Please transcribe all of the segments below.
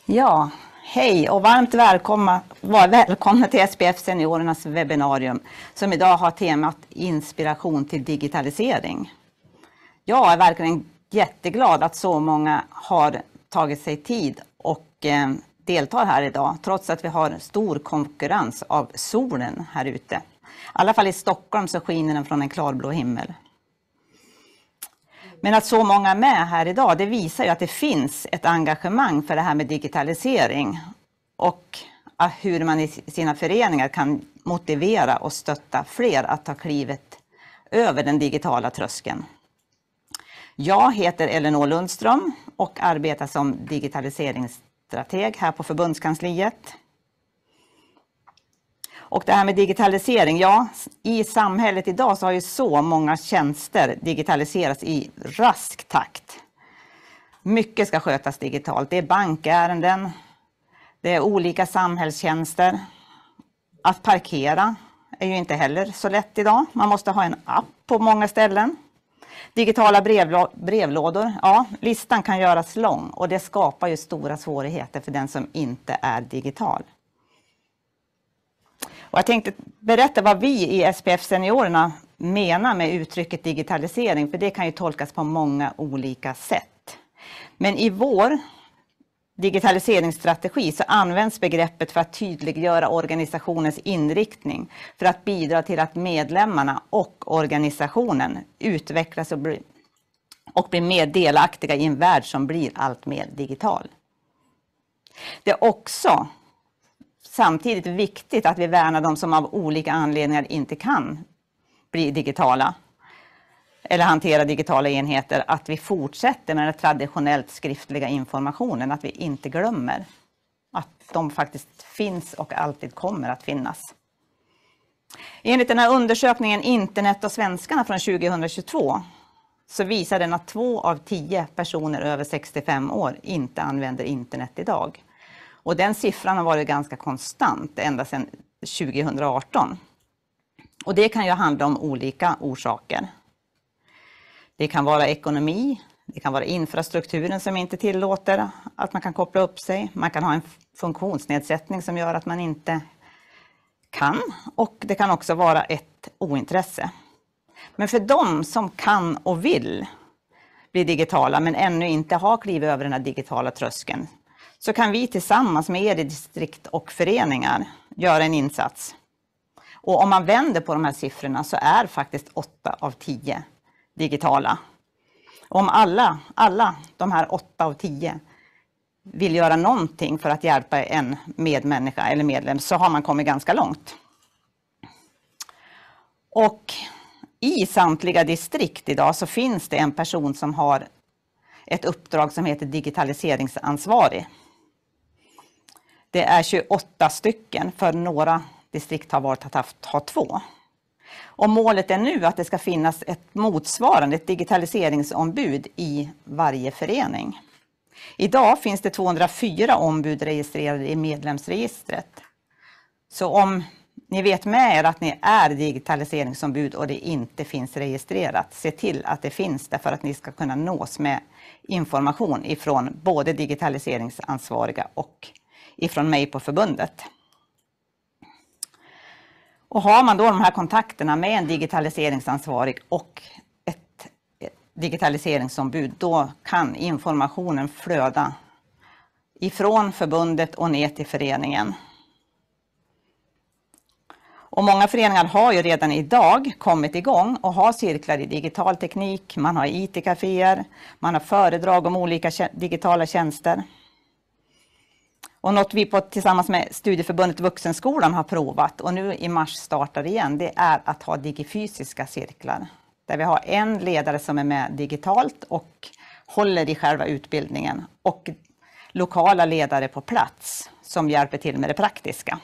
Ja, hej och varmt välkomna till SPF Seniorernas webbinarium som idag har temat inspiration till digitalisering. Jag är verkligen jätteglad att så många har tagit sig tid och deltar här idag, trots att vi har stor konkurrens av solen här ute. I alla fall i Stockholm så skiner den från en klarblå himmel. Men att så många är med här idag, det visar ju att det finns ett engagemang för det här med digitalisering och hur man i sina föreningar kan motivera och stötta fler att ta klivet över den digitala tröskeln. Jag heter Elinor Lundström och arbetar som digitaliseringsstrateg här på förbundskansliet. Och det här med digitalisering, ja, i samhället idag så har ju så många tjänster digitaliserats i rask takt. Mycket ska skötas digitalt. Det är bankärenden, det är olika samhällstjänster. Att parkera är ju inte heller så lätt idag. Man måste ha en app på många ställen. Digitala brevlådor, ja, listan kan göras lång och det skapar ju stora svårigheter för den som inte är digital. Och jag tänkte berätta vad vi i SPF Seniorerna menar med uttrycket digitalisering, för det kan ju tolkas på många olika sätt. Men i vår digitaliseringsstrategi så används begreppet för att tydliggöra organisationens inriktning, för att bidra till att medlemmarna och organisationen utvecklas och blir mer delaktiga i en värld som blir allt mer digital. Det är också samtidigt viktigt att vi värnar de som av olika anledningar inte kan bli digitala eller hantera digitala enheter, att vi fortsätter med den traditionellt skriftliga informationen, att vi inte glömmer att de faktiskt finns och alltid kommer att finnas. Enligt den här undersökningen Internet och svenskarna från 2022 så visar den att 2 av 10 personer över 65 år inte använder internet idag. Och den siffran har varit ganska konstant ända sedan 2018. Och det kan ju handla om olika orsaker. Det kan vara ekonomi, det kan vara infrastrukturen som inte tillåter att man kan koppla upp sig. Man kan ha en funktionsnedsättning som gör att man inte kan. Och det kan också vara ett ointresse. Men för de som kan och vill bli digitala men ännu inte har klivit över den här digitala tröskeln, så kan vi tillsammans med er i distrikt och föreningar göra en insats. Och om man vänder på de här siffrorna så är faktiskt 8 av 10 digitala. Om alla de här 8 av 10 vill göra någonting för att hjälpa en medmänniska eller medlem, så har man kommit ganska långt. Och i samtliga distrikt idag så finns det en person som har ett uppdrag som heter digitaliseringsansvarig. Det är 28 stycken, för några distrikt har valt att ha 2. Och målet är nu att det ska finnas ett motsvarande, ett digitaliseringsombud i varje förening. Idag finns det 204 ombud registrerade i medlemsregistret. Så om ni vet med er att ni är digitaliseringsombud och det inte finns registrerat, se till att det finns där för att ni ska kunna nås med information ifrån både digitaliseringsansvariga och ifrån mig på förbundet. Och har man då de här kontakterna med en digitaliseringsansvarig och ett digitaliseringsombud, då kan informationen flöda ifrån förbundet och ner till föreningen. Och många föreningar har ju redan idag kommit igång och har cirklar i digital teknik, man har IT-caféer, man har föredrag om olika digitala tjänster. Och något vi tillsammans med Studieförbundet Vuxenskolan har provat och nu i mars startar igen, det är att ha digifysiska cirklar. Där vi har en ledare som är med digitalt och håller i själva utbildningen och lokala ledare på plats som hjälper till med det praktiska.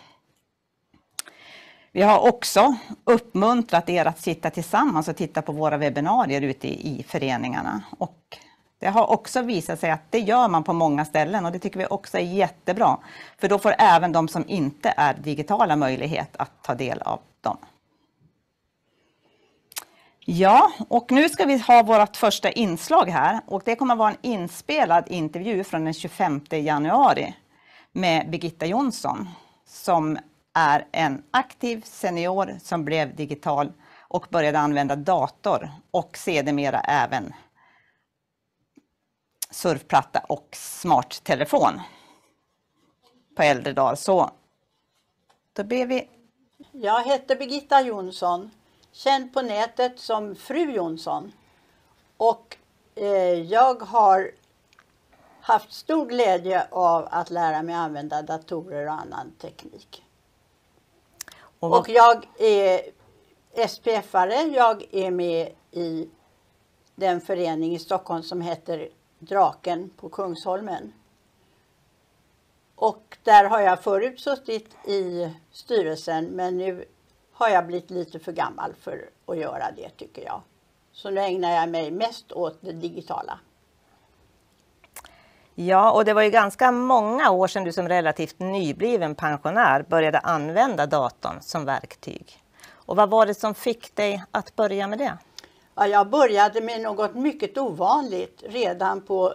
Vi har också uppmuntrat er att sitta tillsammans och titta på våra webbinarier ute i föreningarna. Och det har också visat sig att det gör man på många ställen och det tycker vi också är jättebra. För då får även de som inte är digitala möjlighet att ta del av dem. Ja, och nu ska vi ha vårt första inslag här och det kommer att vara en inspelad intervju från den 25 januari med Birgitta Jonsson som är en aktiv senior som blev digital och började använda dator och sedermera även surfplatta och smarttelefon på äldre dagar. Så då ber vi. Jag heter Birgitta Jonsson, känd på nätet som Fru Jonsson. Och jag har haft stor glädje av att lära mig använda datorer och annan teknik. Och jag är SPF-are, jag är med i den förening i Stockholm som heter Draken på Kungsholmen. Och där har jag förut suttit i styrelsen, men nu har jag blivit lite för gammal för att göra det, tycker jag. Så nu ägnar jag mig mest åt det digitala. Ja, och det var ju ganska många år sedan du som relativt nybliven pensionär började använda datorn som verktyg. Och vad var det som fick dig att börja med det? Ja, jag började med något mycket ovanligt redan på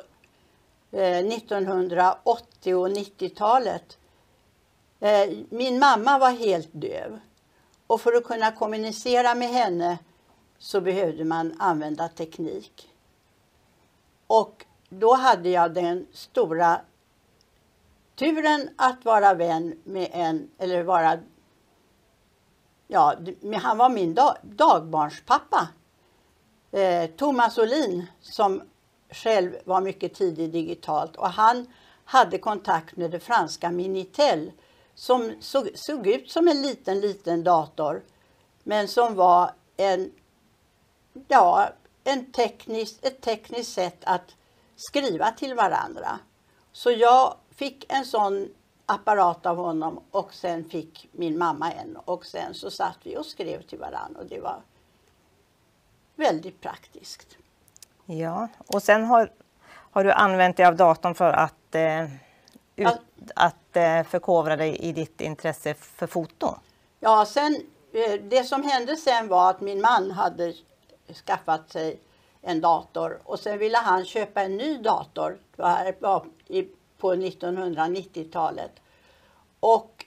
1980- och 90-talet. Min mamma var helt döv. Och för att kunna kommunicera med henne så behövde man använda teknik. Och då hade jag den stora turen att vara vän med han var min dagbarnspappa. Thomas Olin, som själv var mycket tidigt digitalt, och han hade kontakt med det franska Minitel som såg ut som en liten dator, men som var ett tekniskt sätt att skriva till varandra. Så jag fick en sån apparat av honom och sen fick min mamma en, och sen så satt vi och skrev till varandra och det var väldigt praktiskt. Ja, och sen har du använt dig av datorn för att förkovra dig i ditt intresse för foto. Ja, det som hände sen var att min man hade skaffat sig en dator och sen ville han köpa en ny dator. Det var på 1990-talet. Och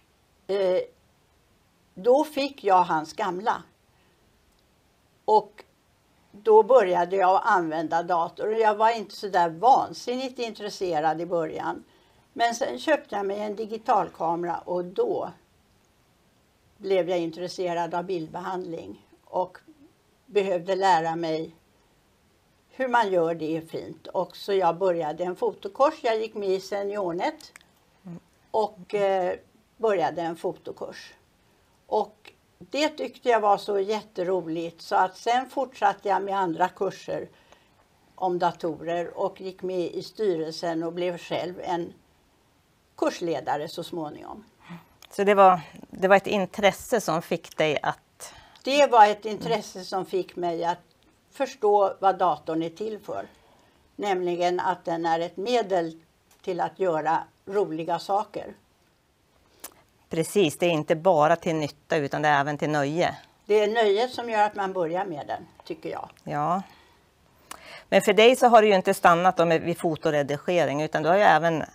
då fick jag hans gamla. Och då började jag använda dator. Jag var inte så där vansinnigt intresserad i början. Men sen köpte jag mig en digitalkamera och då blev jag intresserad av bildbehandling. Och behövde lära mig hur man gör det fint. Och så jag började en fotokurs. Jag gick med i SeniorNet och började en fotokurs. Och det tyckte jag var så jätteroligt så att sen fortsatte jag med andra kurser om datorer och gick med i styrelsen och blev själv en kursledare så småningom. Så det var ett intresse som fick dig att... Det var ett intresse som fick mig att förstå vad datorn är till för. Nämligen att den är ett medel till att göra roliga saker. Precis, det är inte bara till nytta utan det är även till nöje. Det är nöjet som gör att man börjar med den, tycker jag. Ja. Men för dig så har det ju inte stannat vid fotoredigering utan du har ju även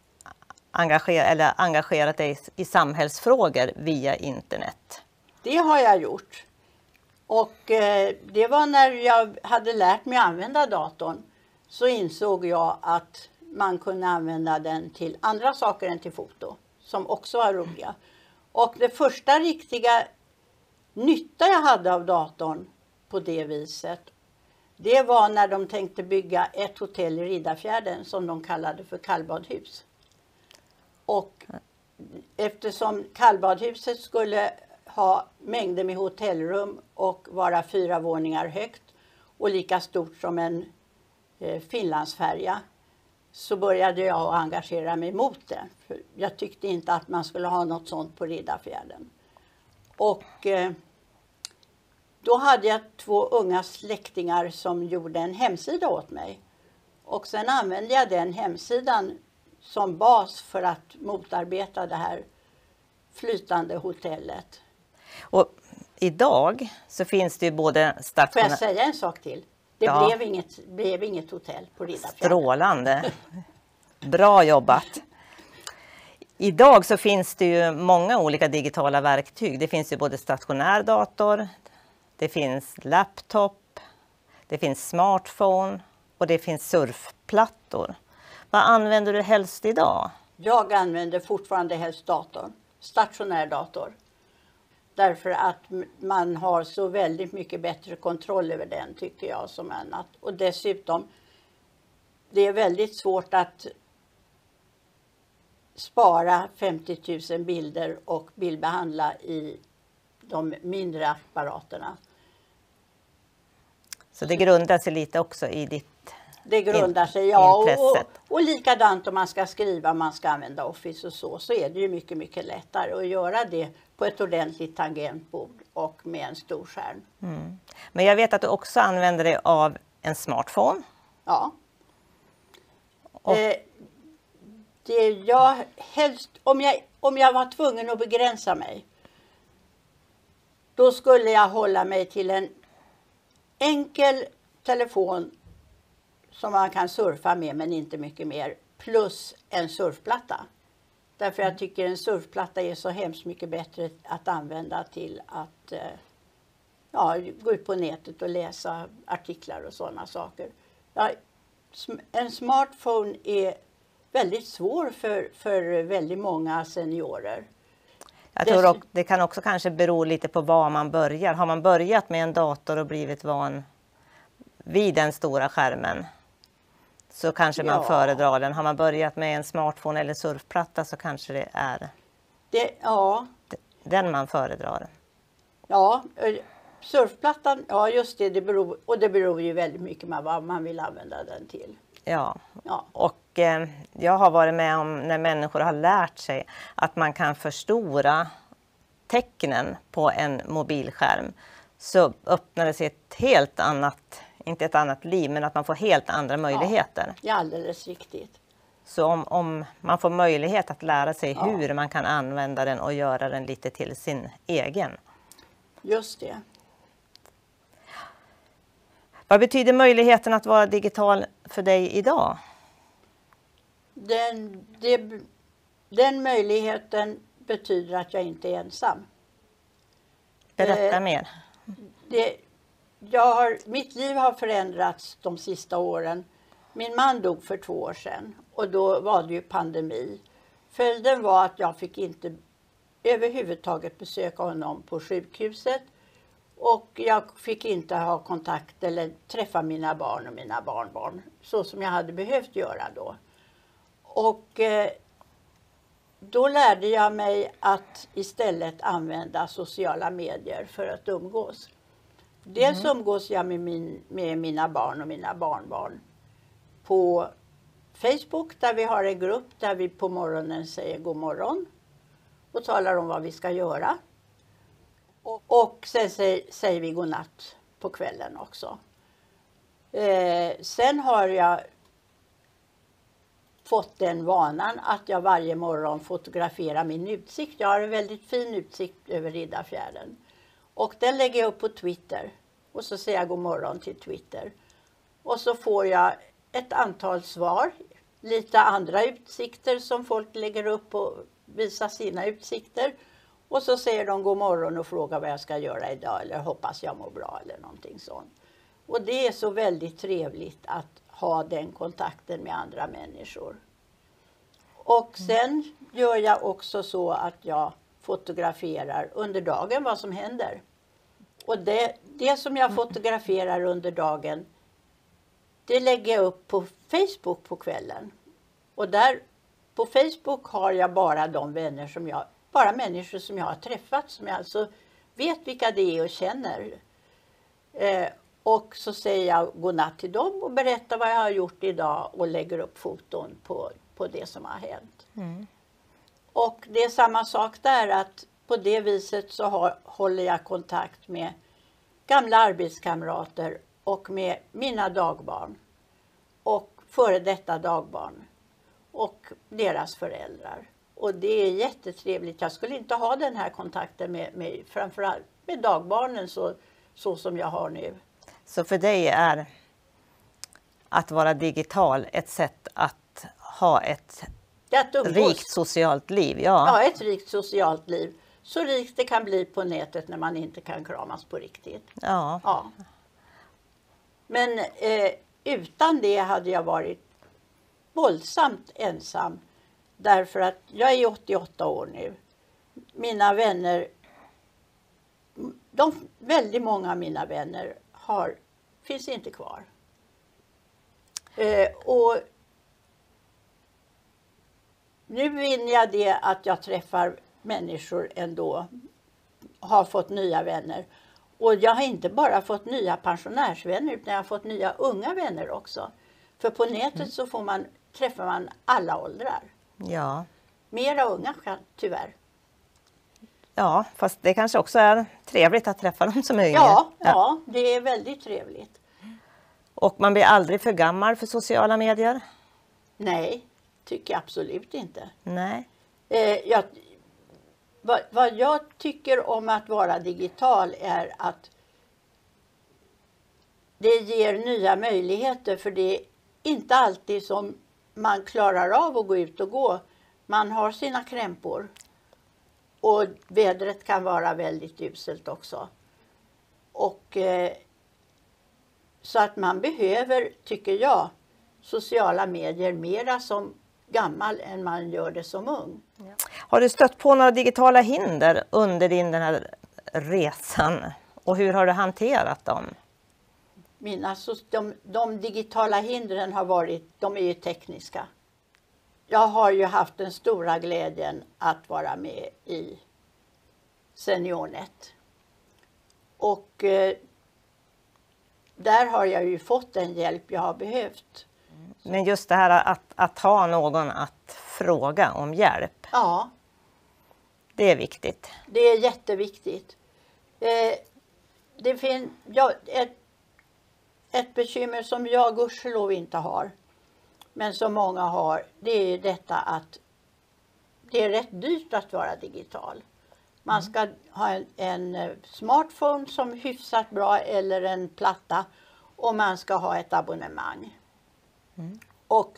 engagerat dig i samhällsfrågor via internet. Det har jag gjort. Och det var när jag hade lärt mig använda datorn så insåg jag att man kunde använda den till andra saker än till foto. Som också var roliga. Och det första riktiga nytta jag hade av datorn på det viset. Det var när de tänkte bygga ett hotell i Riddarfjärden som de kallade för kallbadhus. Och eftersom kallbadhuset skulle ha mängder med hotellrum och vara 4 våningar högt och lika stort som en Finlandsfärja, så började jag engagera mig mot det. För jag tyckte inte att man skulle ha något sånt på Riddarfjärden. Och då hade jag 2 unga släktingar som gjorde en hemsida åt mig. Och sen använde jag den hemsidan som bas för att motarbeta det här flytande hotellet. Och idag så finns det ju både Får jag säga en sak till? Det blev inget hotell på Riddarfjärden. Strålande. Bra jobbat. Idag så finns det ju många olika digitala verktyg. Det finns ju både stationär dator, det finns laptop, det finns smartphone och det finns surfplattor. Vad använder du helst idag? Jag använder fortfarande helst datorn, stationär dator. Därför att man har så väldigt mycket bättre kontroll över den, tycker jag, som annat. Och dessutom, det är väldigt svårt att spara 50 000 bilder och bildbehandla i de mindre apparaterna. Så det grundar sig lite också i ditt Det grundar sig, ja. intresset. Och likadant om man ska skriva, man ska använda Office och så är det ju mycket, mycket lättare att göra det på ett ordentligt tangentbord och med en stor skärm. Mm. Men jag vet att du också använder dig av en smartphone. Ja. Och- Det jag helst, om jag var tvungen att begränsa mig, då skulle jag hålla mig till en enkel telefon som man kan surfa med, men inte mycket mer, plus en surfplatta. Därför jag tycker en surfplatta är så hemskt mycket bättre att använda till att gå ut på nätet och läsa artiklar och sådana saker. Ja, en smartphone är väldigt svår för väldigt många seniorer. Jag tror det kan också kanske bero lite på var man börjar. Har man börjat med en dator och blivit van vid den stora skärmen så kanske man föredrar den. Har man börjat med en smartphone eller surfplatta så kanske det är den man föredrar. Ja, surfplattan, ja just det, det beror ju väldigt mycket på vad man vill använda den till. Ja. Och jag har varit med om när människor har lärt sig att man kan förstora tecknen på en mobilskärm, så öppnar det sig ett helt annat, inte ett annat liv, men att man får helt andra möjligheter. Ja, alldeles riktigt. Så om man får möjlighet att lära sig hur man kan använda den och göra den lite till sin egen. Just det. Vad betyder möjligheten att vara digital för dig idag? Den möjligheten betyder att jag inte är ensam. Berätta mer. Mitt liv har förändrats de sista åren. Min man dog för 2 år sedan och då var det ju pandemi. Följden var att jag fick inte överhuvudtaget besöka honom på sjukhuset. Och jag fick inte ha kontakt eller träffa mina barn och mina barnbarn så som jag hade behövt göra då. Och då lärde jag mig att istället använda sociala medier för att umgås. Dels umgås jag med mina barn och mina barnbarn på Facebook, där vi har en grupp där vi på morgonen säger god morgon och talar om vad vi ska göra. Och sen säger vi godnatt på kvällen också. Sen har jag fått den vanan att jag varje morgon fotograferar min utsikt. Jag har en väldigt fin utsikt över Riddarfjärden. Och den lägger jag upp på Twitter. Och så säger jag god morgon till Twitter. Och så får jag ett antal svar. Lite andra utsikter som folk lägger upp och visar sina utsikter. Och så säger de god morgon och frågar vad jag ska göra idag. Eller hoppas jag mår bra eller någonting sånt. Och det är så väldigt trevligt att ha den kontakten med andra människor. Och sen gör jag också så att jag fotograferar under dagen vad som händer. Och det som jag fotograferar under dagen, det lägger jag upp på Facebook på kvällen. Och där på Facebook har jag bara de vänner bara människor som jag har träffat, som jag alltså vet vilka det är och känner. Och så säger jag godnatt till dem och berättar vad jag har gjort idag och lägger upp foton på det som har hänt. Mm. Och det är samma sak där, att på det viset så håller jag kontakt med gamla arbetskamrater och med mina dagbarn och före detta dagbarn och deras föräldrar. Och det är jättetrevligt. Jag skulle inte ha den här kontakten med framförallt med dagbarnen så som jag har nu. Så för dig är att vara digital ett sätt att ha ett att umgås. Rikt socialt liv, ja. Ja, ett rikt socialt liv. Så rikt det kan bli på nätet när man inte kan kramas på riktigt. Ja. Ja. Men utan det hade jag varit våldsamt ensam. Därför att jag är 88 år nu. Mina vänner, väldigt många av mina vänner finns inte kvar. Och nu vinner jag det att jag träffar människor ändå. Har fått nya vänner. Och jag har inte bara fått nya pensionärsvänner utan jag har fått nya unga vänner också. För på nätet så träffar man alla åldrar. Ja. Mera unga tyvärr. Ja, fast det kanske också är trevligt att träffa dem som är yngre. Ja, det är väldigt trevligt. Och man blir aldrig för gammal för sociala medier? Nej, tycker jag absolut inte. Nej. Vad jag tycker om att vara digital är att det ger nya möjligheter. För det är inte alltid som man klarar av att gå ut och gå. Man har sina krämpor. Och vädret kan vara väldigt uselt också. Och så att man behöver, tycker jag, sociala medier mera som gammal än man gör det som ung. Ja. Har du stött på några digitala hinder under den här resan? Och hur har du hanterat dem? De digitala hindren de är ju tekniska. Jag har ju haft den stora glädjen att vara med i SeniorNet. Och där har jag ju fått den hjälp jag har behövt. Men just det här att ha någon att fråga om hjälp. Ja. Det är viktigt. Det är jätteviktigt. Det finns ett bekymmer som jag gudskelov inte har. Men som många har, det är detta att det är rätt dyrt att vara digital. Man ska ha en smartphone som är hyfsat bra eller en platta och man ska ha ett abonnemang. Och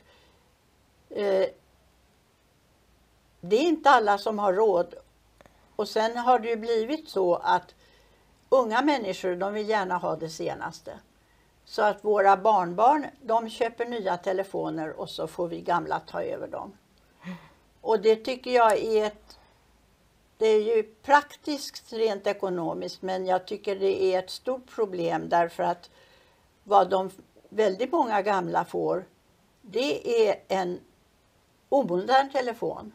det är inte alla som har råd. Och sen har det ju blivit så att unga människor, de vill gärna ha det senaste. Så att våra barnbarn, de köper nya telefoner och så får vi gamla ta över dem. Och det tycker jag det är ju praktiskt rent ekonomiskt, men jag tycker det är ett stort problem därför att vad väldigt många gamla får, det är en omodern telefon.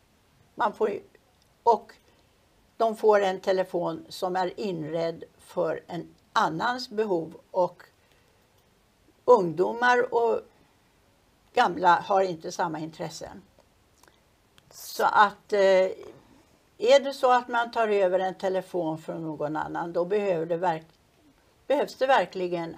Och de får en telefon som är inredd för en annans behov, och ungdomar och gamla har inte samma intressen. Så att är det så att man tar över en telefon från någon annan, då behövs det verkligen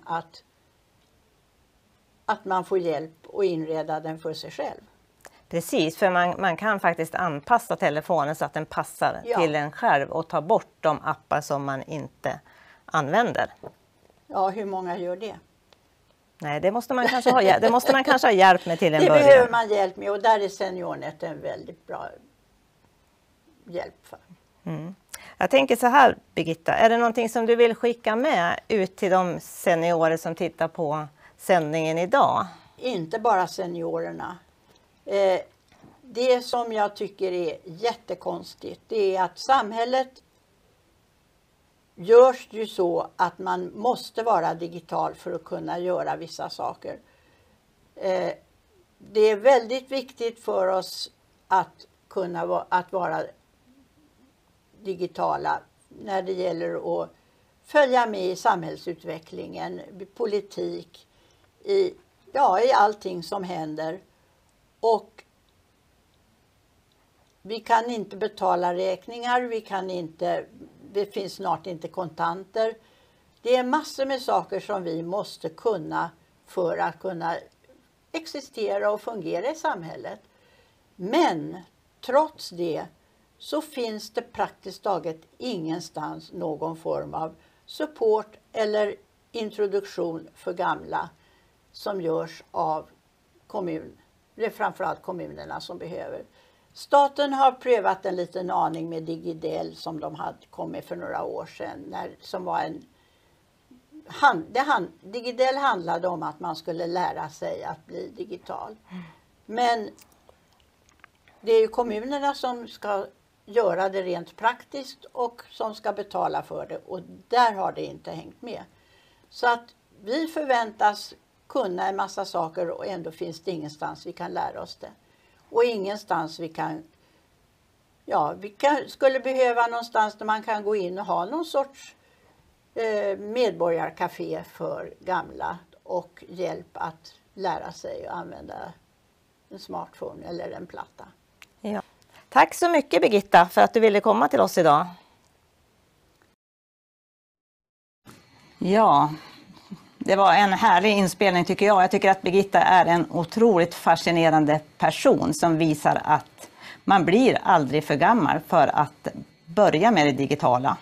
att man får hjälp att inreda den för sig själv. Precis, för man kan faktiskt anpassa telefonen så att den passar till en själv och ta bort de appar som man inte använder. Ja, hur många gör det? Nej, det måste man kanske ha hjälp med till en början. Det behöver man hjälp med, och där är SeniorNet en väldigt bra hjälp för. Jag tänker så här, Birgitta, är det någonting som du vill skicka med ut till de seniorer som tittar på sändningen idag? Inte bara seniorerna. Det som jag tycker är jättekonstigt, det är att samhället görs ju så att man måste vara digital för att kunna göra vissa saker. Det är väldigt viktigt för oss att vara digitala när det gäller att följa med i samhällsutvecklingen, politik, i allting som händer. Och vi kan inte betala räkningar, det finns snart inte kontanter. Det är massor med saker som vi måste kunna för att kunna existera och fungera i samhället. Men trots det så finns det praktiskt taget ingenstans någon form av support eller introduktion för gamla som görs av kommun Det är framförallt kommunerna som behöver. Staten har prövat en liten aning med Digidel som de hade kommit för några år sedan. Som var Digidel handlade om att man skulle lära sig att bli digital. Men det är ju kommunerna som ska göra det rent praktiskt och som ska betala för det. Och där har det inte hängt med. Så att vi förväntas kunna en massa saker och ändå finns det ingenstans vi kan lära oss det. Och ingenstans skulle behöva någonstans där man kan gå in och ha någon sorts medborgarcafé för gamla och hjälp att lära sig att använda en smartphone eller en platta. Ja. Tack så mycket Birgitta för att du ville komma till oss idag. Ja, det var en härlig inspelning tycker jag. Jag tycker att Birgitta är en otroligt fascinerande person som visar att man blir aldrig för gammal för att börja med det digitala.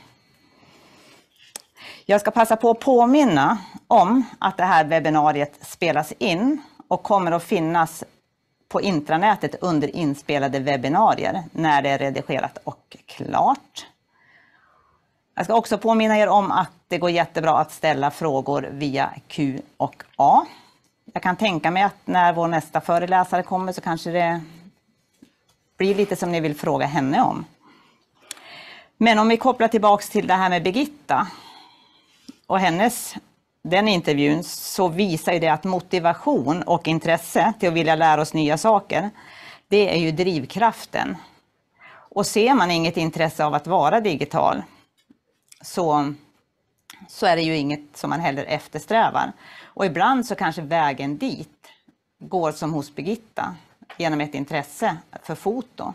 Jag ska passa på att påminna om att det här webbinariet spelas in och kommer att finnas på intranätet under inspelade webbinarier när det är redigerat och klart. Jag ska också påminna er om att det går jättebra att ställa frågor via Q&A. Jag kan tänka mig att när vår nästa föreläsare kommer så kanske det blir lite som ni vill fråga henne om. Men om vi kopplar tillbaks till det här med Birgitta och den intervjun, så visar ju det att motivation och intresse till att vilja lära oss nya saker, det är ju drivkraften. Och ser man inget intresse av att vara digital så är det ju inget som man heller eftersträvar. Och ibland så kanske vägen dit går som hos Birgitta genom ett intresse för foto.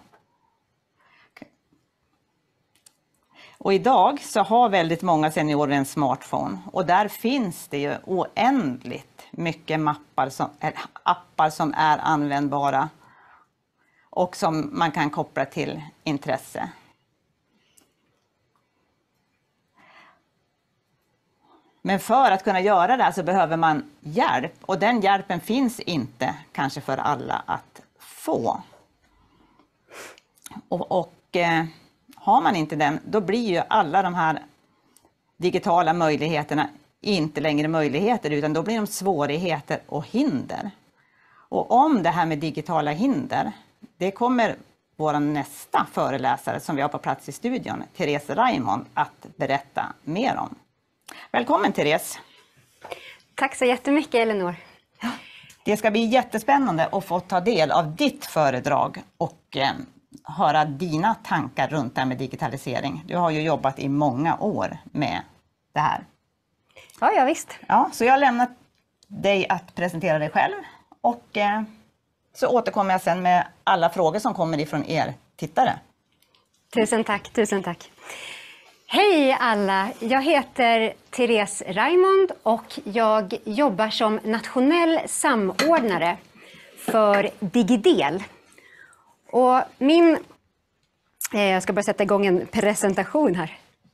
Och idag så har väldigt många seniorer en smartphone och där finns det ju oändligt mycket appar som är användbara och som man kan koppla till intresse. Men för att kunna göra det så behöver man hjälp och den hjälpen finns inte kanske för alla att få. Och har man inte den, då blir ju alla de här digitala möjligheterna inte längre möjligheter utan då blir de svårigheter och hinder. Och om det här med digitala hinder, det kommer vår nästa föreläsare som vi har på plats i studion, Therese Raymond, att berätta mer om. Välkommen Therese! Tack så jättemycket Elinor! Det ska bli jättespännande att få ta del av ditt föredrag och höra dina tankar runt det här med digitalisering. Du har ju jobbat i många år med det här. Ja, visst. Ja, så jag lämnar dig att presentera dig själv och så återkommer jag sen med alla frågor som kommer ifrån er tittare. Tusen tack, tusen tack. Hej alla! Jag heter Therese Raymond och jag jobbar som nationell samordnare för Digidel. Och jag ska bara sätta igång en presentation här.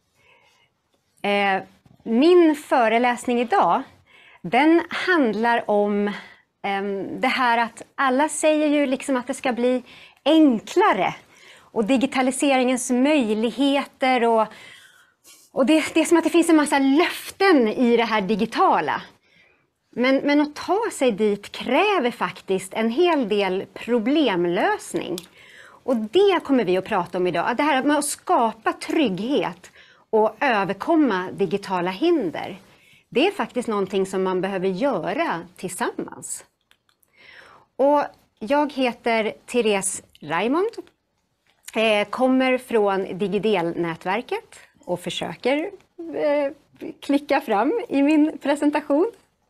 Min föreläsning idag, den handlar om det här att alla säger ju liksom att det ska bli enklare. Och digitaliseringens möjligheter och det är som att det finns en massa löften i det här digitala. Men att ta sig dit kräver faktiskt en hel del problemlösning. Och det kommer vi att prata om idag. Det här med att skapa trygghet och överkomma digitala hinder. Det är faktiskt någonting som man behöver göra tillsammans. Och jag heter Therese Raymond. Kommer från Digidel-nätverket och försöker klicka fram i min presentation.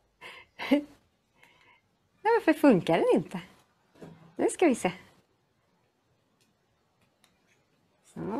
Varför funkar den inte? Nu ska vi se. Så.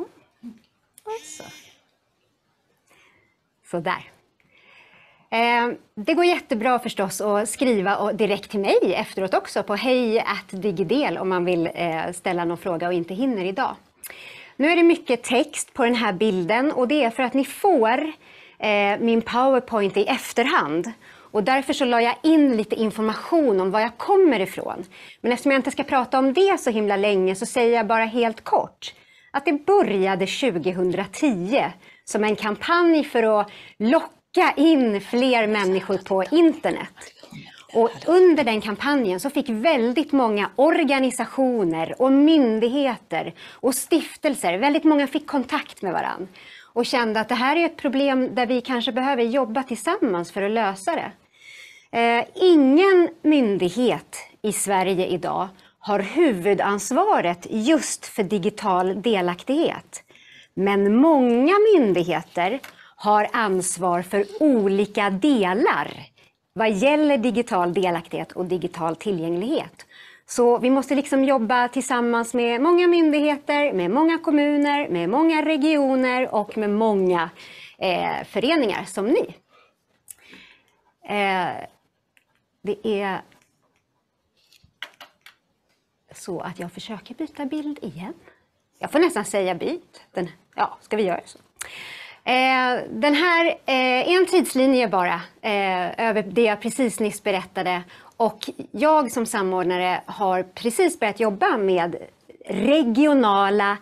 Så där. Det går jättebra förstås att skriva direkt till mig efteråt också på hej@digidel om man vill ställa någon fråga och inte hinner idag. Nu är det mycket text på den här bilden och det är för att ni får min PowerPoint i efterhand. Och därför så la jag in lite information om var jag kommer ifrån. Men eftersom jag inte ska prata om det så himla länge så säger jag bara helt kort att det började 2010 som en kampanj för att locka in fler människor på internet. Och under den kampanjen så fick väldigt många organisationer och myndigheter och stiftelser, väldigt många fick kontakt med varann och kände att det här är ett problem där vi kanske behöver jobba tillsammans för att lösa det. Ingen myndighet i Sverige idag har huvudansvaret just för digital delaktighet. Men många myndigheter har ansvar för olika delar vad gäller digital delaktighet och digital tillgänglighet. Så vi måste liksom jobba tillsammans med många myndigheter, med många kommuner, med många regioner och med många föreningar som ni. Det är så att jag försöker byta bild igen. Jag får nästan säga byt. Ja, ska vi göra så? Den här är en tidslinje bara över det jag precis nyss berättade. Och jag som samordnare har precis börjat jobba med regionala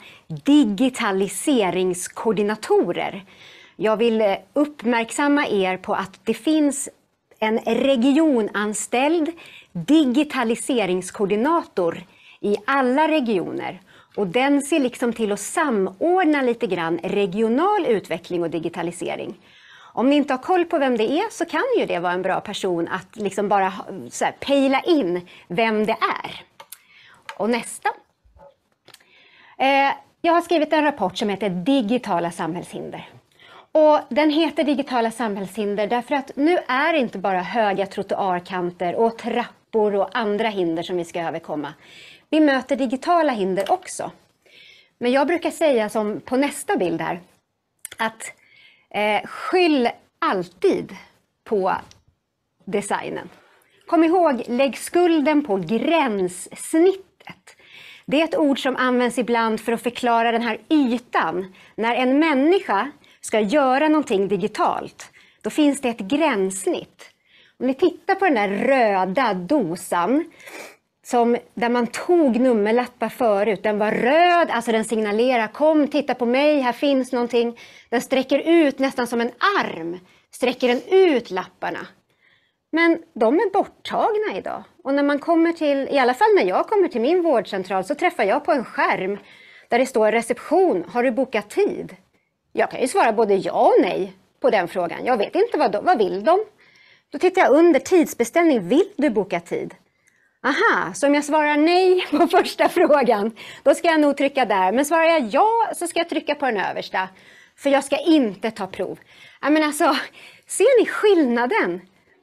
digitaliseringskoordinatorer. Jag vill uppmärksamma er på att det finns en regionanställd digitaliseringskoordinator i alla regioner. Och den ser liksom till att samordna lite grann regional utveckling och digitalisering. Om ni inte har koll på vem det är så kan ju det vara en bra person att liksom bara så här pejla in vem det är. Och nästa. Jag har skrivit en rapport som heter Digitala samhällshinder. Och den heter Digitala samhällshinder därför att nu är det inte bara höga trottoarkanter och trappor och andra hinder som vi ska överkomma. Vi möter digitala hinder också. Men jag brukar säga som på nästa bild här att skyll alltid på designen. Kom ihåg, lägg skulden på gränssnittet. Det är ett ord som används ibland för att förklara den här ytan. När en människa ska göra någonting digitalt, då finns det ett gränssnitt. Om ni tittar på den där röda dosan där man tog nummerlappar förut. Den var röd, alltså den signalerar kom, titta på mig, här finns någonting. Den sträcker ut nästan som en arm, sträcker den ut lapparna. Men de är borttagna idag. Och när man kommer till, i alla fall när jag kommer till min vårdcentral så träffar jag på en skärm där det står reception, har du bokat tid? Jag kan ju svara både ja och nej på den frågan. Jag vet inte vad vill de? Då tittar jag under tidsbeställning, vill du boka tid? Aha, så om jag svarar nej på första frågan, då ska jag nog trycka där. Men svarar jag ja så ska jag trycka på den översta. För jag ska inte ta prov. Ja, men alltså, ser ni skillnaden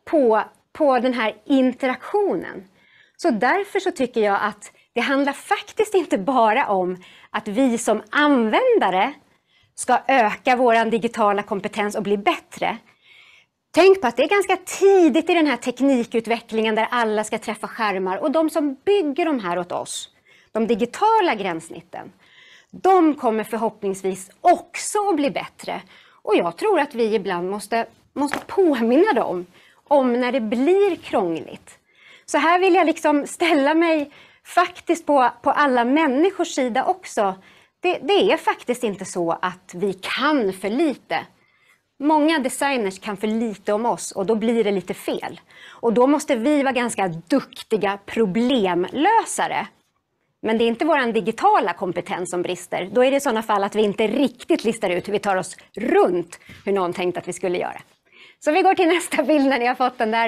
på den här interaktionen? Så därför så tycker jag att det handlar faktiskt inte bara om att vi som användare ska öka vår digitala kompetens och bli bättre. Tänk på att det är ganska tidigt i den här teknikutvecklingen där alla ska träffa skärmar. Och de som bygger de här åt oss, de digitala gränssnitten, de kommer förhoppningsvis också att bli bättre. Och jag tror att vi ibland måste påminna dem om när det blir krångligt. Så här vill jag liksom ställa mig faktiskt på alla människors sida också. Det är faktiskt inte så att vi kan för lite. Många designers kan för lite om oss och då blir det lite fel. Och då måste vi vara ganska duktiga problemlösare. Men det är inte vår digitala kompetens som brister. Då är det i sådana fall att vi inte riktigt listar ut hur vi tar oss runt hur någon tänkte att vi skulle göra. Så vi går till nästa bild när ni har fått den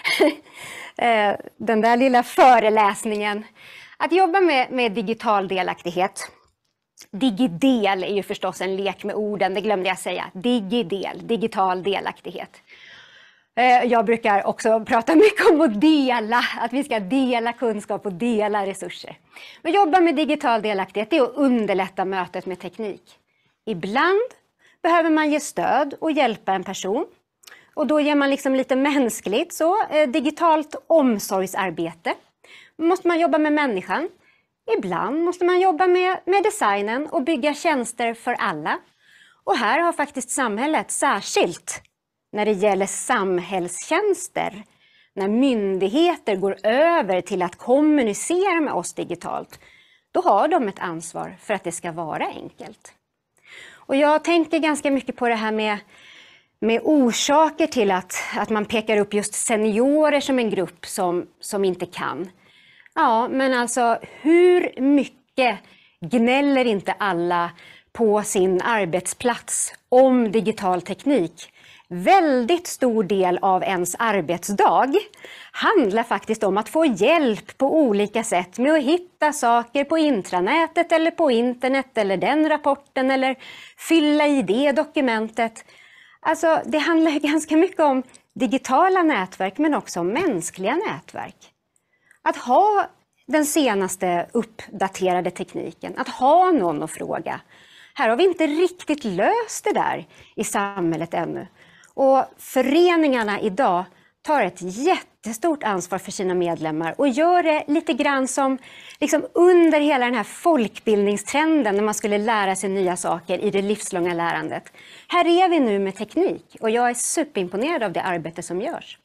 där lilla föreläsningen. Att jobba med digital delaktighet. Digidel är ju förstås en lek med orden, det glömde jag säga. Digidel, digital delaktighet. Jag brukar också prata mycket om att dela, att vi ska dela kunskap och dela resurser. Men jobba med digital delaktighet är att underlätta mötet med teknik. Ibland behöver man ge stöd och hjälpa en person. Och då ger man liksom lite mänskligt, så digitalt omsorgsarbete. Måste man jobba med människan. Ibland måste man jobba med designen och bygga tjänster för alla. Och här har faktiskt samhället särskilt när det gäller samhällstjänster, när myndigheter går över till att kommunicera med oss digitalt, då har de ett ansvar för att det ska vara enkelt. Och jag tänker ganska mycket på det här med orsaker till att man pekar upp just seniorer som en grupp som inte kan. Ja, men alltså hur mycket gnäller inte alla på sin arbetsplats om digital teknik? Väldigt stor del av ens arbetsdag handlar faktiskt om att få hjälp på olika sätt med att hitta saker på intranätet eller på internet eller den rapporten eller fylla i det dokumentet. Alltså det handlar ju ganska mycket om digitala nätverk men också om mänskliga nätverk. Att ha den senaste uppdaterade tekniken, att ha någon att fråga. Här har vi inte riktigt löst det där i samhället ännu. Och föreningarna idag tar ett jättestort ansvar för sina medlemmar och gör det lite grann som liksom under hela den här folkbildningstrenden när man skulle lära sig nya saker i det livslånga lärandet. Här är vi nu med teknik och jag är superimponerad av det arbete som görs.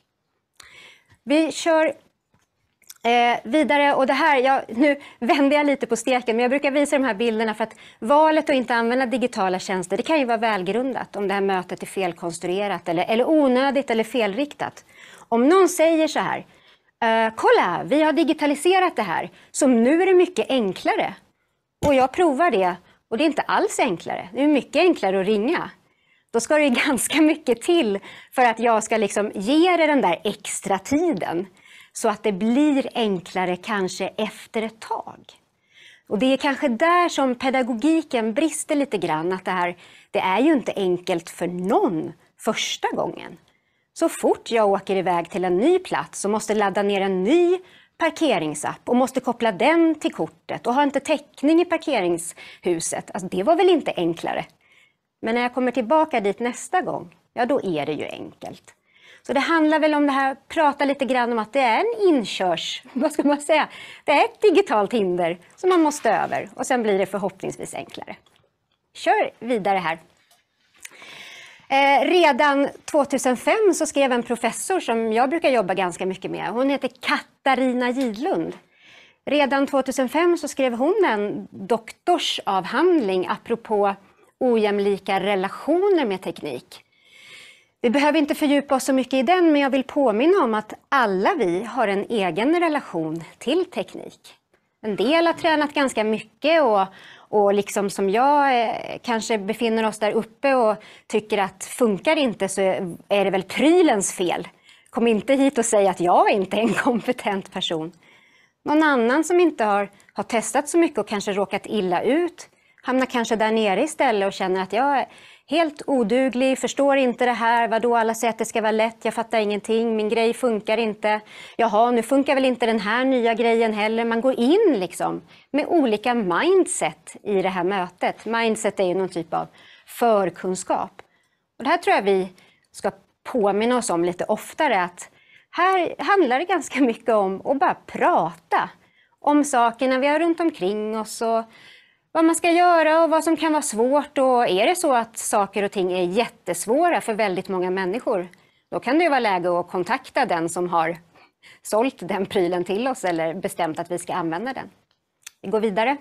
Vi kör vidare, och det här, nu vänder jag lite på steken, men jag brukar visa de här bilderna för att valet att inte använda digitala tjänster, det kan ju vara välgrundat om det här mötet är felkonstruerat eller onödigt eller felriktat. Om någon säger så här, kolla, vi har digitaliserat det här, så nu är det mycket enklare. Och jag provar det, och det är inte alls enklare, det är mycket enklare att ringa. Då ska det ganska mycket till för att jag ska liksom ge det den där extra tiden. Så att det blir enklare kanske efter ett tag. Och det är kanske där som pedagogiken brister lite grann. Att det är ju inte enkelt för någon första gången. Så fort jag åker iväg till en ny plats och måste ladda ner en ny parkeringsapp och måste koppla den till kortet och har inte täckning i parkeringshuset. Alltså det var väl inte enklare. Men när jag kommer tillbaka dit nästa gång, ja då är det ju enkelt. Så det handlar väl om det här, prata lite grann om att det är en vad ska man säga? Det är ett digitalt hinder som man måste över och sen blir det förhoppningsvis enklare. Kör vidare här. Redan 2005 så skrev en professor som jag brukar jobba ganska mycket med. Hon heter Katarina Gidlund. Redan 2005 så skrev hon en doktorsavhandling apropå ojämlika relationer med teknik. Vi behöver inte fördjupa oss så mycket i den, men jag vill påminna om att alla vi har en egen relation till teknik. En del har tränat ganska mycket och liksom som jag kanske befinner oss där uppe och tycker att funkar inte så är det väl prylens fel. Kom inte hit och säg att jag inte är en kompetent person. Någon annan som inte har testat så mycket och kanske råkat illa ut hamnar kanske där nere istället och känner att jag är helt oduglig, förstår inte det här, vadå alla säger att det ska vara lätt, jag fattar ingenting, min grej funkar inte. Jaha, nu funkar väl inte den här nya grejen heller. Man går in liksom med olika mindset i det här mötet. Mindset är ju någon typ av förkunskap. Och det här tror jag vi ska påminna oss om lite oftare, att här handlar det ganska mycket om att bara prata om sakerna vi har runt omkring oss och vad man ska göra och vad som kan vara svårt. Och är det så att saker och ting är jättesvåra för väldigt många människor, då kan det ju vara läge att kontakta den som har sålt den prylen till oss eller bestämt att vi ska använda den. Vi går vidare.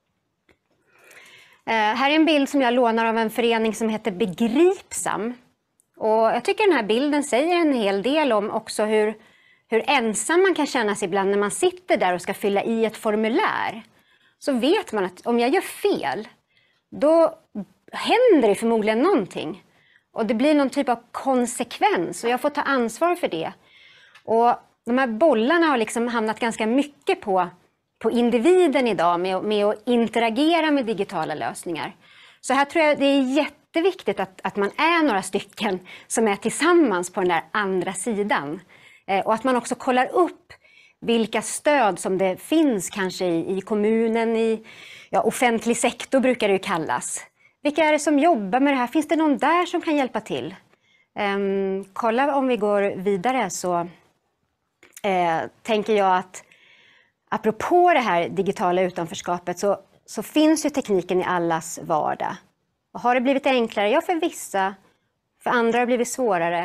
Här är en bild som jag lånar av en förening som heter Begripsam. Och jag tycker den här bilden säger en hel del om också hur ensam man kan känna sig ibland när man sitter där och ska fylla i ett formulär. Så vet man att om jag gör fel, då händer det förmodligen någonting. Och det blir någon typ av konsekvens och jag får ta ansvar för det. Och de här bollarna har liksom hamnat ganska mycket på individen idag med att interagera med digitala lösningar. Så här tror jag det är jätteviktigt att man är några stycken som är tillsammans på den där andra sidan. Och att man också kollar upp vilka stöd som det finns kanske i kommunen, i offentlig sektor brukar det ju kallas. Vilka är det som jobbar med det här? Finns det någon där som kan hjälpa till? Kolla om vi går vidare så tänker jag att apropå det här digitala utanförskapet så finns ju tekniken i allas vardag. Och har det blivit enklare? Ja, för vissa. För andra har det blivit svårare.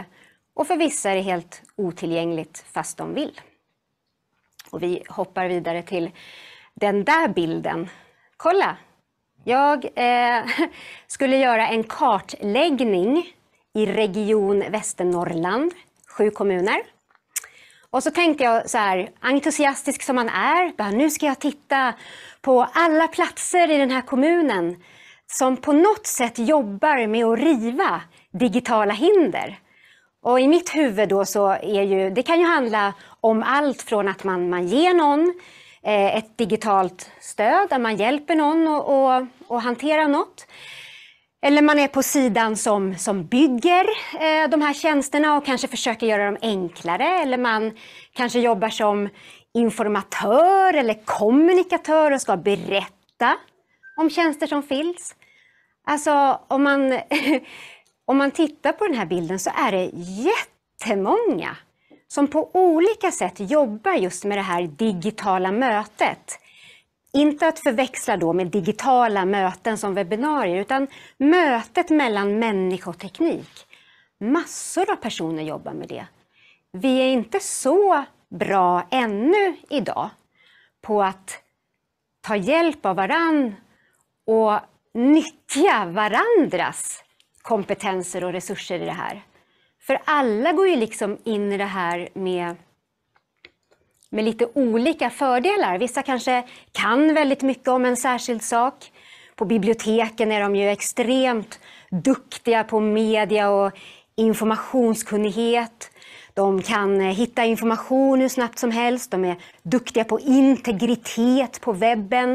Och för vissa är det helt otillgängligt fast de vill. Och vi hoppar vidare till den där bilden. Kolla! Jag skulle göra en kartläggning i Region Västernorrland, 7 kommuner. Och så tänkte jag så här, entusiastisk som man är, bara, nu ska jag titta på alla platser i den här kommunen som på något sätt jobbar med att riva digitala hinder. Och i mitt huvud då så är ju, det kan ju handla om allt från att man ger någon ett digitalt stöd, där man hjälper någon att hantera något. Eller man är på sidan som bygger de här tjänsterna och kanske försöker göra dem enklare. Eller man kanske jobbar som informatör eller kommunikatör och ska berätta om tjänster som finns. Alltså om man tittar på den här bilden så är det jättemånga som på olika sätt jobbar just med det här digitala mötet. Inte att förväxla då med digitala möten som webbinarier, utan mötet mellan människa och teknik. Massor av personer jobbar med det. Vi är inte så bra ännu idag på att ta hjälp av varann och nyttja varandras kompetenser och resurser i det här. För alla går ju liksom in i det här med lite olika fördelar. Vissa kanske kan väldigt mycket om en särskild sak. På biblioteken är de ju extremt duktiga på media och informationskunnighet. De kan hitta information hur snabbt som helst. De är duktiga på integritet på webben.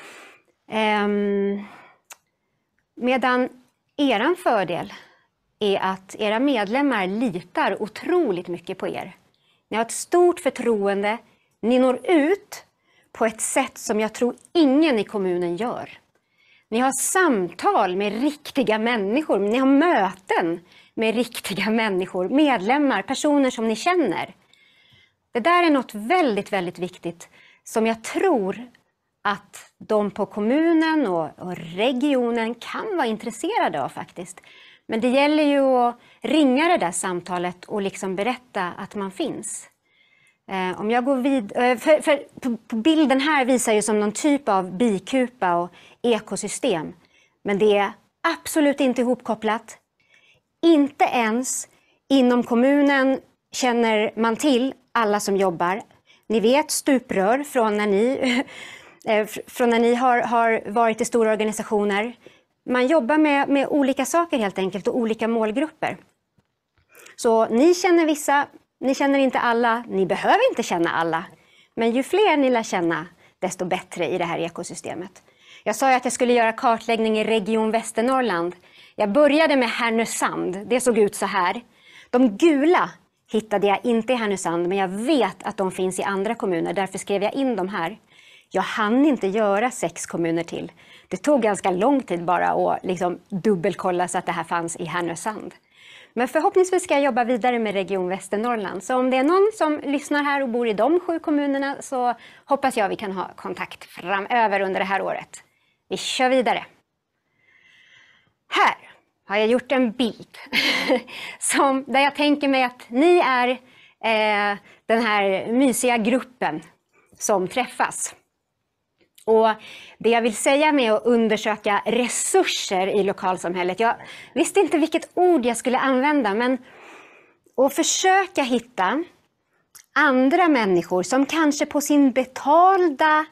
Medan eran fördel är att era medlemmar litar otroligt mycket på er. Ni har ett stort förtroende. Ni når ut på ett sätt som jag tror ingen i kommunen gör. Ni har samtal med riktiga människor. Ni har möten med riktiga människor, medlemmar, personer som ni känner. Det där är något väldigt, väldigt viktigt som jag tror att de på kommunen och regionen kan vara intresserade av faktiskt. Men det gäller ju att ringa det där samtalet och liksom berätta att man finns. Om jag går för på bilden här visar ju som någon typ av bikupa och ekosystem. Men det är absolut inte ihopkopplat. Inte ens inom kommunen känner man till alla som jobbar. Ni vet stuprör från när ni har varit i stora organisationer. Man jobbar med olika saker helt enkelt och olika målgrupper. Så ni känner vissa, ni känner inte alla, ni behöver inte känna alla. Men ju fler ni lär känna, desto bättre i det här ekosystemet. Jag sa ju att jag skulle göra kartläggning i Region Västernorrland. Jag började med Härnösand, det såg ut så här. De gula hittade jag inte i Härnösand, men jag vet att de finns i andra kommuner, därför skrev jag in dem här. Jag hann inte göra 6 kommuner till. Det tog ganska lång tid bara att liksom dubbelkolla så att det här fanns i Härnösand. Men förhoppningsvis ska jag jobba vidare med Region Västernorrland. Så om det är någon som lyssnar här och bor i de 7 kommunerna så hoppas jag vi kan ha kontakt framöver under det här året. Vi kör vidare. Här har jag gjort en bild där jag tänker mig att ni är den här mysiga gruppen som träffas. Och det jag vill säga med att undersöka resurser i lokalsamhället, jag visste inte vilket ord jag skulle använda, men att försöka hitta andra människor som kanske på sin betalda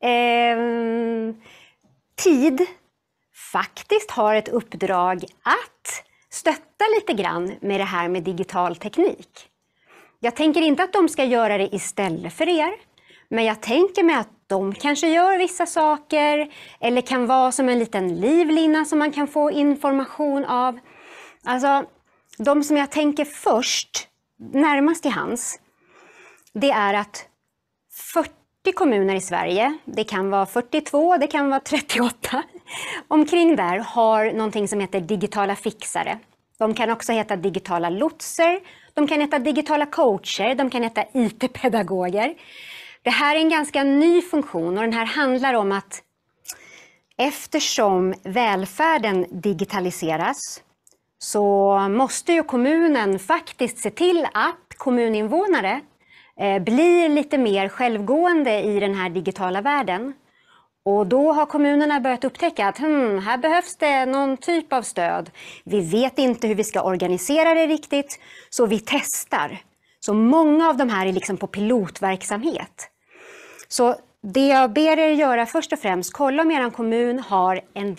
tid faktiskt har ett uppdrag att stötta lite grann med det här med digital teknik. Jag tänker inte att de ska göra det istället för er, men jag tänker mig att de kanske gör vissa saker eller kan vara som en liten livlina som man kan få information av. Alltså, de som jag tänker först, närmast till hands, det är att 40 kommuner i Sverige, det kan vara 42, det kan vara 38, omkring där har någonting som heter digitala fixare. De kan också heta digitala lotser, de kan heta digitala coacher, de kan heta IT-pedagoger. Det här är en ganska ny funktion och den här handlar om att eftersom välfärden digitaliseras så måste ju kommunen faktiskt se till att kommuninvånare blir lite mer självgående i den här digitala världen. Och då har kommunerna börjat upptäcka att här behövs det någon typ av stöd. Vi vet inte hur vi ska organisera det riktigt, så vi testar. Så många av de här är liksom på pilotverksamhet. Så det jag ber er göra först och främst, kolla om er kommun har en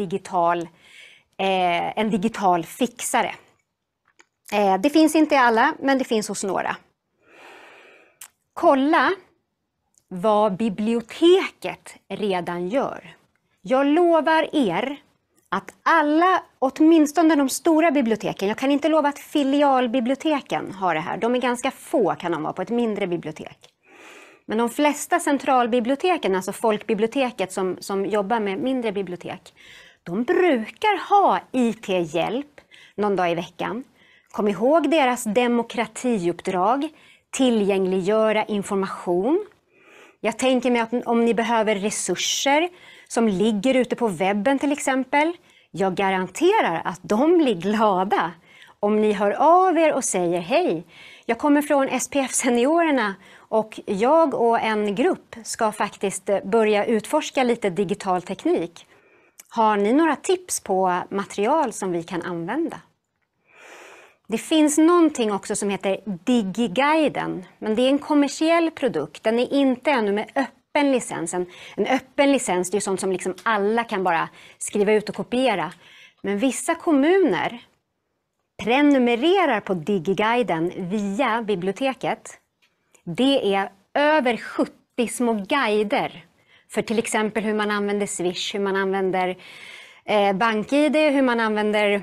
digital fixare. Det finns inte i alla, men det finns hos några. Kolla vad biblioteket redan gör. Jag lovar er att alla, åtminstone de stora biblioteken, jag kan inte lova att filialbiblioteken har det här. De är ganska få, kan de vara på ett mindre bibliotek. Men de flesta centralbiblioteken, alltså folkbiblioteket som jobbar med mindre bibliotek, de brukar ha IT-hjälp någon dag i veckan. Kom ihåg deras demokratiuppdrag, tillgängliggöra information. Jag tänker mig att om ni behöver resurser som ligger ute på webben till exempel, jag garanterar att de blir glada om ni hör av er och säger hej, jag kommer från SPF-seniorerna och jag och en grupp ska faktiskt börja utforska lite digital teknik. Har ni några tips på material som vi kan använda? Det finns någonting också som heter DigiGuiden, men det är en kommersiell produkt. Den är inte ännu med öppen licens. En öppen licens, det är sånt som liksom alla kan bara skriva ut och kopiera. Men vissa kommuner prenumererar på DigiGuiden via biblioteket. Det är över 70 små guider för till exempel hur man använder Swish, hur man använder BankID, hur man använder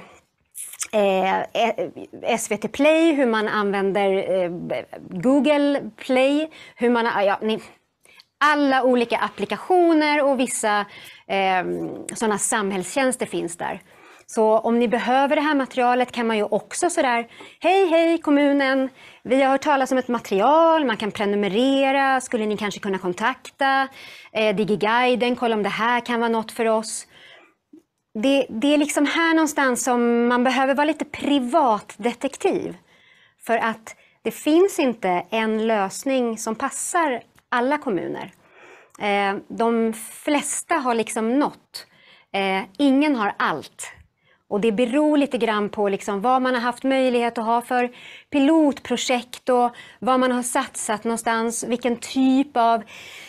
SVT Play, hur man använder Google Play, hur man, alla olika applikationer och vissa sådana samhällstjänster finns där. Så om ni behöver det här materialet kan man ju också sådär, hej kommunen, vi har hört talas om ett material, man kan prenumerera, skulle ni kanske kunna kontakta DigiGuiden, kolla om det här kan vara något för oss. Det är liksom här någonstans som man behöver vara lite privatdetektiv. För att det finns inte en lösning som passar alla kommuner. De flesta har liksom nått. Ingen har allt. Och det beror lite grann på liksom vad man har haft möjlighet att ha för pilotprojekt och vad man har satsat någonstans, vilken typ av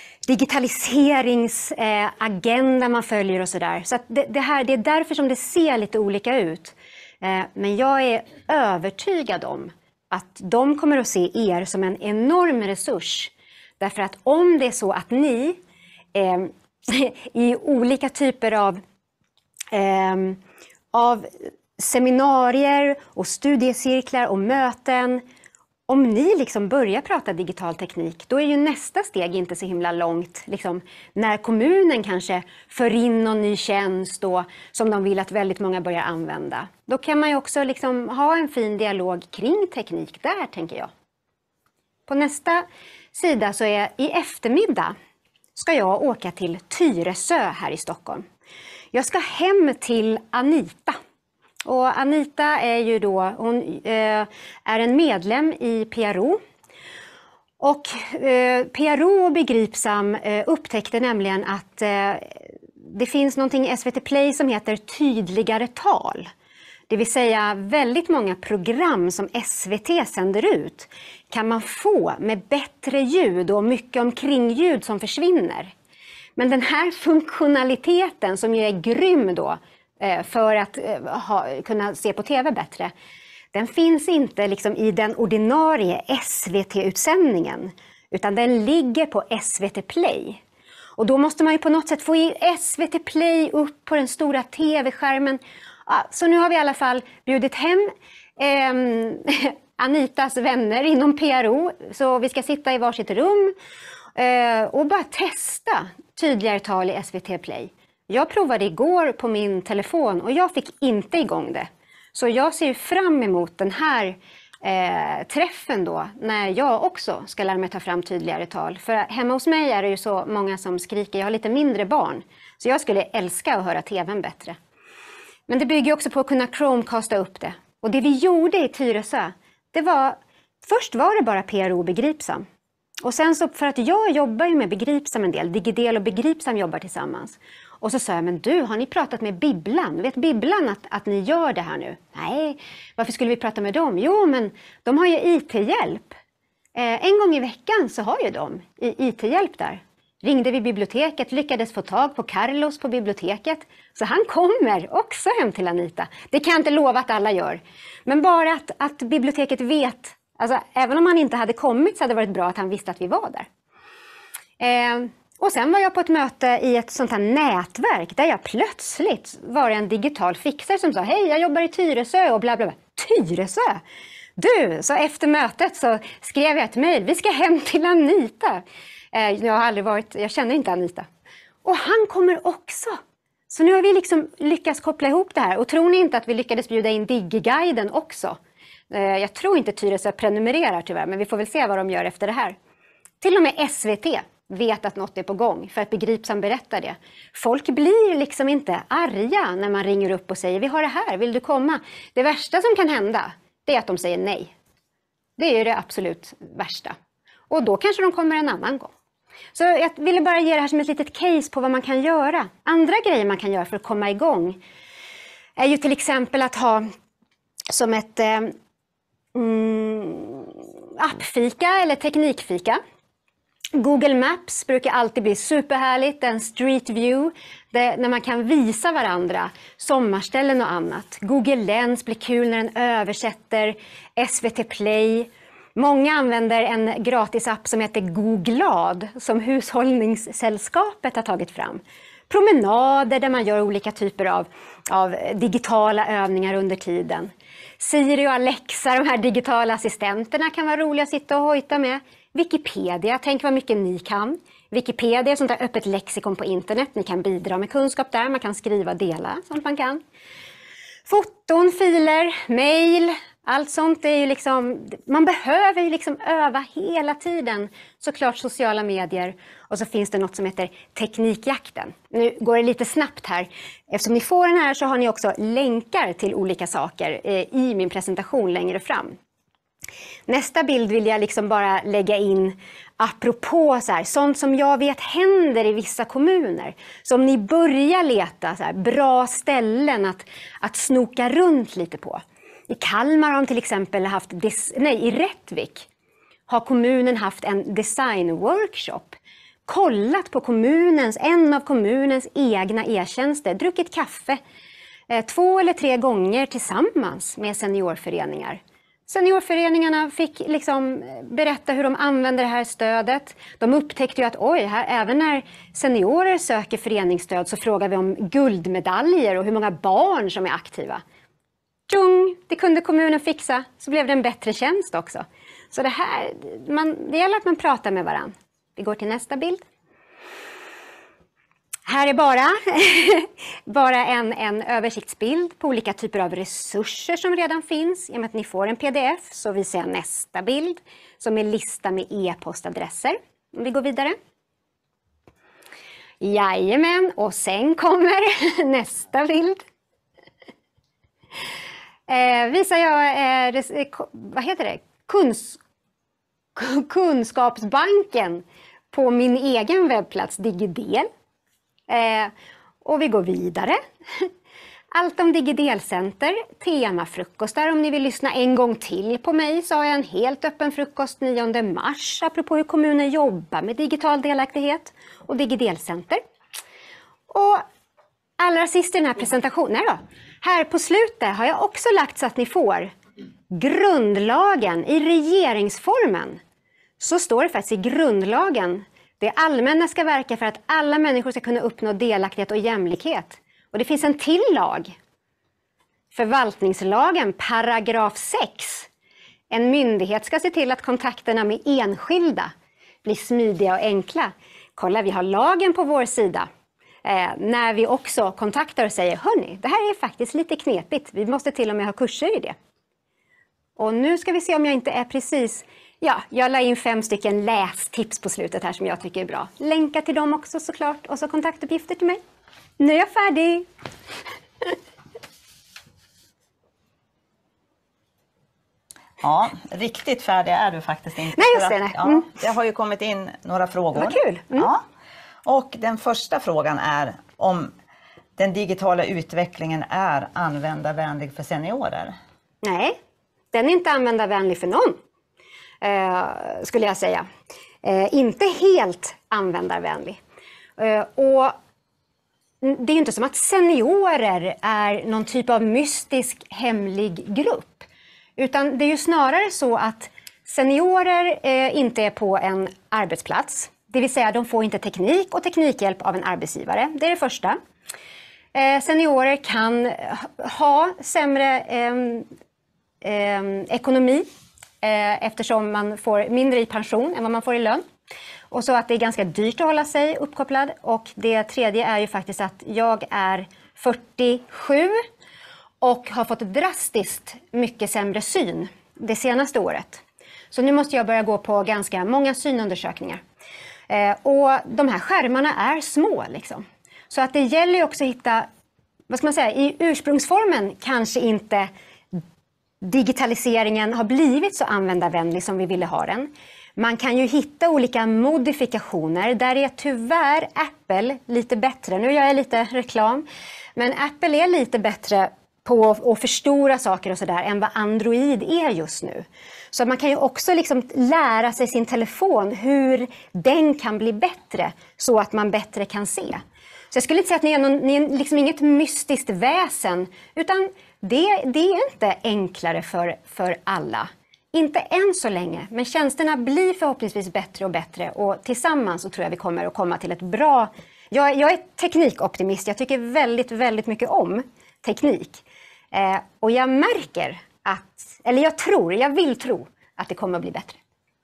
digitaliseringsagenda man följer och sådär. Så att det är därför som det ser lite olika ut. Men jag är övertygad om att de kommer att se er som en enorm resurs. Därför att om det är så att ni i olika typer av seminarier och studiecirklar och möten, om ni liksom börjar prata digital teknik, då är ju nästa steg inte så himla långt. Liksom, när kommunen kanske för in någon ny tjänst då, som de vill att väldigt många börjar använda. Då kan man ju också liksom ha en fin dialog kring teknik där, tänker jag. På nästa sida så är i eftermiddag ska jag åka till Tyresö här i Stockholm. Jag ska hem till Anita. Och Anita är ju då, hon är en medlem i PRO. Och PRO och Begripsam upptäckte nämligen att det finns någonting i SVT Play som heter tydligare tal. Det vill säga väldigt många program som SVT sänder ut kan man få med bättre ljud och mycket omkringljud som försvinner. Men den här funktionaliteten som ju är grym då för att kunna se på tv bättre, den finns inte liksom i den ordinarie SVT-utsändningen, utan den ligger på SVT Play. Och då måste man ju på något sätt få in SVT Play upp på den stora tv-skärmen. Ja, så nu har vi i alla fall bjudit hem Anitas vänner inom PRO, så vi ska sitta i varsitt rum och bara testa tydligare tal i SVT Play. Jag provade igår på min telefon och jag fick inte igång det. Så jag ser fram emot den här träffen då, när jag också ska lära mig ta fram tydligare tal. För hemma hos mig är det ju så många som skriker, jag har lite mindre barn. Så jag skulle älska att höra tvn bättre. Men det bygger också på att kunna Chromecasta upp det. Och det vi gjorde i Tyresö, det var, först var det bara PRO Begripsam. Och sen så, för att jag jobbar ju med Begripsam en del, Digidel och Begripsam jobbar tillsammans. Och så sa jag, men du, har ni pratat med Bibblan? Vet Bibblan att ni gör det här nu? Nej, varför skulle vi prata med dem? Jo, men de har ju IT-hjälp. En gång i veckan så har ju de IT-hjälp där. Ringde vi biblioteket, lyckades få tag på Carlos på biblioteket. Så han kommer också hem till Anita. Det kan jag inte lova att alla gör. Men bara att biblioteket vet, alltså även om han inte hade kommit så hade det varit bra att han visste att vi var där. Och sen var jag på ett möte i ett sånt här nätverk där jag plötsligt var en digital fixare som sa, hej, jag jobbar i Tyresö och bla bla bla. Tyresö? Du, så efter mötet så skrev jag ett mejl, vi ska hem till Anita. Jag känner inte Anita. Och han kommer också. Så nu har vi liksom lyckats koppla ihop det här. Och tror ni inte att vi lyckades bjuda in Digi-guiden också? Jag tror inte Tyresö prenumererar tyvärr, men vi får väl se vad de gör efter det här. Till och med SVT vet att något är på gång, för att Begripsam berättar det. Folk blir liksom inte arga när man ringer upp och säger, vi har det här, vill du komma? Det värsta som kan hända, det är att de säger nej. Det är ju det absolut värsta. Och då kanske de kommer en annan gång. Så jag ville bara ge det här som ett litet case på vad man kan göra. Andra grejer man kan göra för att komma igång är ju till exempel att ha som ett appfika eller teknikfika. Google Maps brukar alltid bli superhärligt, en street view när man kan visa varandra sommarställen och annat. Google Lens blir kul när den översätter, SVT Play. Många använder en gratisapp som heter Googlad som Hushållningssällskapet har tagit fram. Promenader där man gör olika typer av digitala övningar under tiden. Siri och Alexa, de här digitala assistenterna, kan vara roliga att sitta och hojta med. Wikipedia, tänk vad mycket ni kan. Wikipedia är sånt där öppet lexikon på internet. Ni kan bidra med kunskap där, man kan skriva och dela sånt man kan. Foton, filer, mejl, allt sånt är ju liksom, man behöver ju liksom öva hela tiden. Såklart sociala medier, och så finns det något som heter Teknikjakten. Nu går det lite snabbt här. Eftersom ni får den här så har ni också länkar till olika saker i min presentation längre fram. Nästa bild vill jag liksom bara lägga in apropå så här, sånt som jag vet händer i vissa kommuner. Så om ni börjar leta så här, bra ställen att snoka runt lite på. I Kalmar har de till exempel haft, i Rättvik har kommunen haft en designworkshop. Kollat på en av kommunens egna e-tjänster, druckit kaffe 2 eller 3 gånger tillsammans med seniorföreningar. Seniorföreningarna fick liksom berätta hur de använder det här stödet. De upptäckte ju att även när seniorer söker föreningsstöd så frågar vi om guldmedaljer och hur många barn som är aktiva. Tjung, det kunde kommunen fixa, så blev det en bättre tjänst också. Så det gäller att man pratar med varandra. Vi går till nästa bild. Här är bara en översiktsbild på olika typer av resurser som redan finns. I och med att ni får en pdf så visar jag nästa bild som är lista med e-postadresser. Om vi går vidare. Jajamän, och sen kommer nästa bild. Visar jag kunskapsbanken på min egen webbplats Digidel. Och vi går vidare. Allt om Digidelcenter, temafrukostar. Om ni vill lyssna en gång till på mig så har jag en helt öppen frukost 9 mars apropå hur kommunen jobbar med digital delaktighet och Digidelcenter. Och allra sist i den här presentationen då, här på slutet har jag också lagt så att ni får grundlagen i regeringsformen. Så står det faktiskt i grundlagen. Det allmänna ska verka för att alla människor ska kunna uppnå delaktighet och jämlikhet. Och det finns en till lag. Förvaltningslagen, paragraf 6. En myndighet ska se till att kontakterna med enskilda blir smidiga och enkla. Kolla, vi har lagen på vår sida. När vi också kontaktar och säger, hörni, det här är faktiskt lite knepigt. Vi måste till och med ha kurser i det. Och nu ska vi se om jag inte är precis... Ja, jag la in 5 stycken lästips på slutet här som jag tycker är bra. Länkar till dem också såklart och så kontaktuppgifter till mig. Nu är jag färdig! Ja, riktigt färdig är du faktiskt inte. Nej, just det. Nej. Ja, det har ju kommit in några frågor. Vad kul. Ja. Och den första frågan är om den digitala utvecklingen är användarvänlig för seniorer. Nej, den är inte användarvänlig för någon, skulle jag säga. Inte helt användarvänlig. Och det är ju inte som att seniorer är någon typ av mystisk hemlig grupp. Utan det är ju snarare så att seniorer inte är på en arbetsplats. Det vill säga de får inte teknik och teknikhjälp av en arbetsgivare. Det är det första. Seniorer kan ha sämre ekonomi eftersom man får mindre i pension än vad man får i lön. Och så att det är ganska dyrt att hålla sig uppkopplad. Och det tredje är ju faktiskt att jag är 47 och har fått drastiskt mycket sämre syn det senaste året. Så nu måste jag börja gå på ganska många synundersökningar. Och de här skärmarna är små liksom. Så att det gäller ju också att hitta, vad ska man säga, i ursprungsformen kanske inte digitaliseringen har blivit så användarvänlig som vi ville ha den. Man kan ju hitta olika modifikationer. Där är tyvärr Apple lite bättre. Nu gör jag lite reklam. Men Apple är lite bättre på att förstora saker och sådär än vad Android är just nu. Så man kan ju också liksom lära sig sin telefon hur den kan bli bättre så att man bättre kan se. Så jag skulle inte säga att ni är liksom inget mystiskt väsen, utan det är inte enklare för alla. Inte än så länge, men tjänsterna blir förhoppningsvis bättre och bättre och tillsammans så tror jag vi kommer att komma till ett bra... Jag är teknikoptimist, jag tycker väldigt, väldigt mycket om teknik. Och jag märker att, eller jag vill tro att det kommer att bli bättre.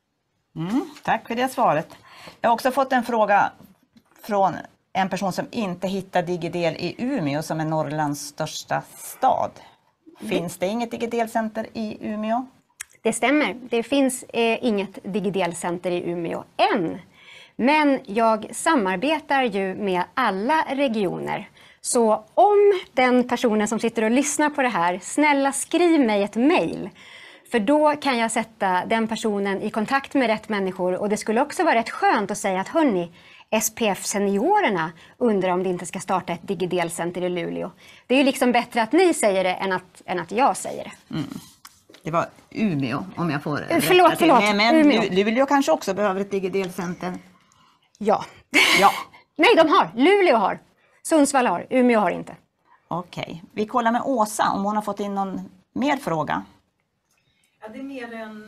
Tack för det svaret. Jag har också fått en fråga från en person som inte hittar Digidel i Umeå som är Norrlands största stad. Finns det inget Digidelcenter i Umeå? Det stämmer. Det finns inget Digidelcenter i Umeå än. Men jag samarbetar ju med alla regioner. Så om den personen som sitter och lyssnar på det här, snälla skriv mig ett mejl. För då kan jag sätta den personen i kontakt med rätt människor. Och det skulle också vara rätt skönt att säga att hörni, SPF-seniorerna undrar om det inte ska starta ett Digidelcenter i Luleå. Det är ju liksom bättre att ni säger det än att jag säger det. Det var Umeå, om jag får Förlåt. Men Umeå. Luleå kanske också behöver ett Digidelcenter. Ja. Ja. Nej, de har. Luleå har. Sundsvall har. Umeå har inte. Okej. Vi kollar med Åsa om hon har fått in någon mer fråga. Ja, det är mer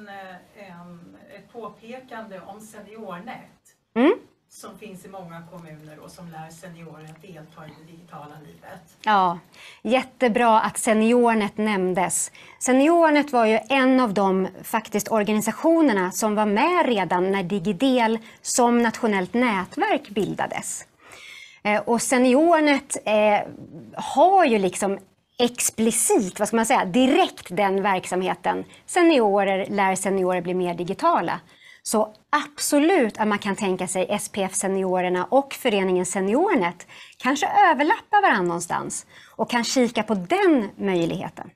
ett påpekande om SeniorNet som finns i många kommuner och som lär seniorer att delta i det digitala livet. Ja, jättebra att SeniorNet nämndes. SeniorNet var ju en av de faktiskt organisationerna som var med redan när Digidel som nationellt nätverk bildades. Och SeniorNet har ju liksom explicit, vad ska man säga, direkt den verksamheten. Seniorer lär seniorer bli mer digitala. Så absolut att man kan tänka sig SPF-seniorerna och föreningen SeniorNet kanske överlappa varandra någonstans och kan kika på den möjligheten.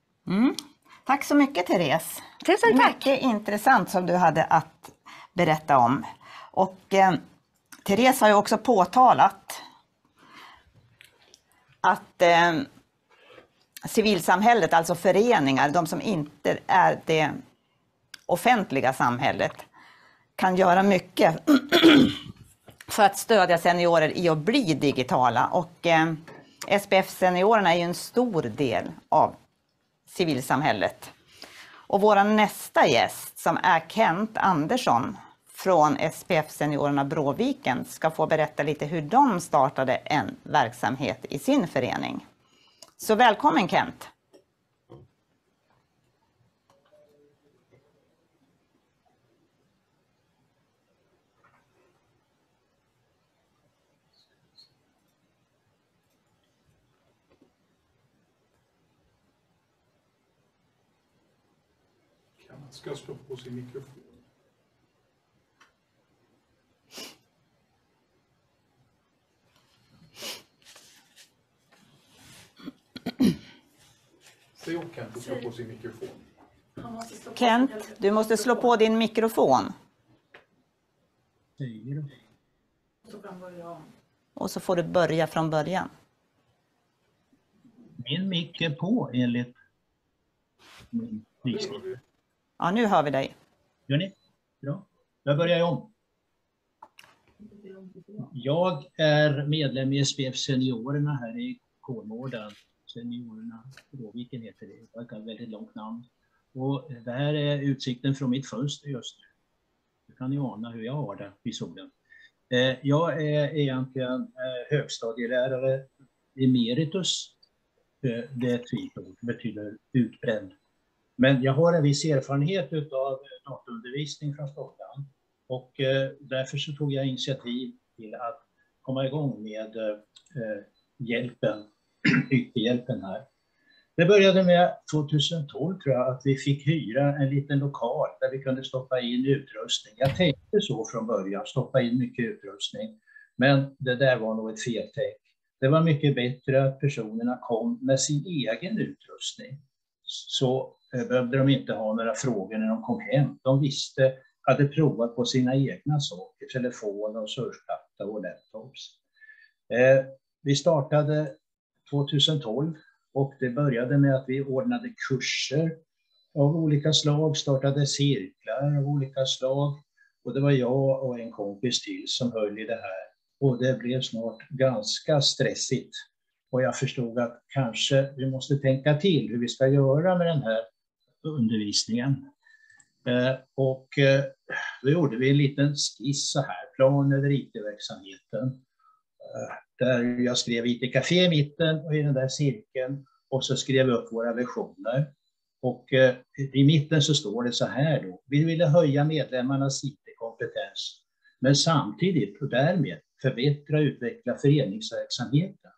Tack så mycket, Therese. Tusen tack. Mycket intressant som du hade att berätta om. Och Therese har ju också påtalat att civilsamhället, alltså föreningar, de som inte är det offentliga samhället, kan göra mycket för att stödja seniorer i att bli digitala. Och SPF-seniorerna är ju en stor del av civilsamhället. Och vår nästa gäst, som är Kent Andersson från SPF-seniorerna Bråviken, ska få berätta lite hur de startade en verksamhet i sin förening. Så välkommen, Kent! Man ska slå på sin mikrofon. Säg åt Kent att slå på sin mikrofon. Han Man måste stå på Kent, sig. du måste slå på din mikrofon. Så kan börja om. Och så får du börja från början. Min mick är på enligt min visning. Ja, nu hör vi dig. Gör ni? Bra. Jag börjar om. Jag är medlem i SPF Seniorerna här i Kolmården. Seniorerna, Råviken heter det. Det är ett väldigt långt namn. Och det här är utsikten från mitt fönster just nu. Nu kan ni ana hur jag har det i solen. Jag är egentligen högstadielärare emeritus. Det är ett fint ord, det betyder utbränd. Men jag har en viss erfarenhet av dataundervisning från skolan. Och därför så tog jag initiativ till att komma igång med hjälpen, IT-hjälpen här. Det började med 2012 tror jag att vi fick hyra en liten lokal där vi kunde stoppa in utrustning. Jag tänkte så från början, stoppa in mycket utrustning. Men det där var nog ett feltänk. Det var mycket bättre att personerna kom med sin egen utrustning. Så behövde de inte ha några frågor när de kom hem. De hade provat på sina egna saker, telefon och surfplatta och laptops. Vi startade 2012 och det började med att vi ordnade kurser av olika slag, startade cirklar av olika slag. Och det var jag och en kompis till som höll i det här. Och det blev snart ganska stressigt. Och jag förstod att kanske vi måste tänka till hur vi ska göra med den här undervisningen. Då gjorde vi en liten skiss så här, plan över IT-verksamheten. Där jag skrev IT-café i mitten och i den där cirkeln. Och så skrev jag upp våra versioner. Och i mitten så står det så här då. Vi ville höja medlemmarnas IT-kompetens. Men samtidigt och därmed förbättra och utveckla föreningsverksamheten.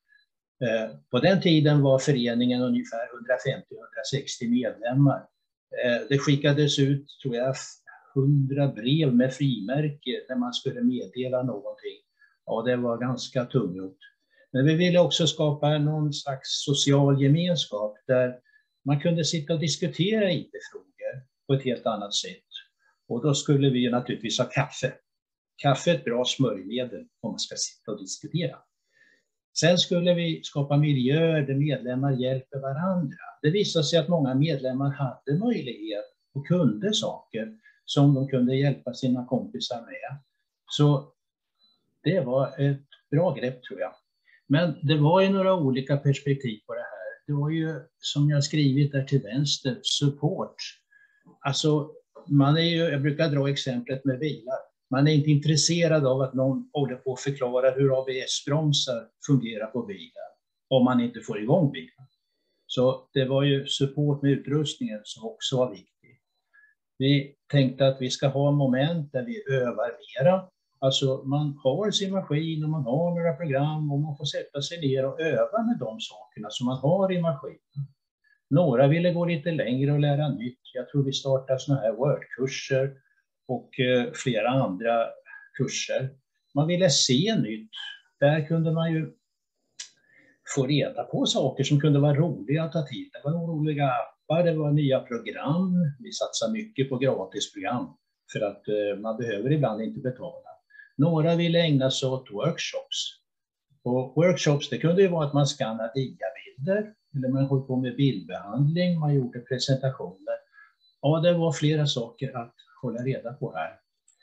På den tiden var föreningen ungefär 150-160 medlemmar. Det skickades ut, tror jag, 100 brev med frimärke när man skulle meddela någonting. Ja, det var ganska tungt. Men vi ville också skapa någon slags social gemenskap där man kunde sitta och diskutera IT-frågor på ett helt annat sätt. Och då skulle vi naturligtvis ha kaffe. Kaffe är ett bra smörjmedel om man ska sitta och diskutera. Sen skulle vi skapa miljöer där medlemmar hjälper varandra. Det visade sig att många medlemmar hade möjlighet och kunde saker som de kunde hjälpa sina kompisar med. Så det var ett bra grepp tror jag. Men det var ju några olika perspektiv på det här. Det var ju, som jag skrivit där till vänster, support. Alltså, jag brukar dra exemplet med bilar. Man är inte intresserad av att någon håller på att förklara hur ABS-bromsar fungerar på bilen om man inte får igång bilen. Så det var ju support med utrustningen som också var viktig. Vi tänkte att vi ska ha moment där vi övar mera. Alltså man har sin maskin och man har några program och man får sätta sig ner och öva med de sakerna som man har i maskinen. Några ville gå lite längre och lära nytt. Jag tror vi startar såna här Word-kurser och flera andra kurser. Man ville se nytt. Där kunde man ju få reda på saker som kunde vara roliga att ta till. Det var roliga appar, det var nya program. Vi satsar mycket på gratisprogram för att man behöver ibland inte betala. Några ville ägna sig åt workshops. Och workshops, det kunde ju vara att man skannade diabilder eller man höll på med bildbehandling, man gjorde presentationer. Ja, det var flera saker att hålla reda på här.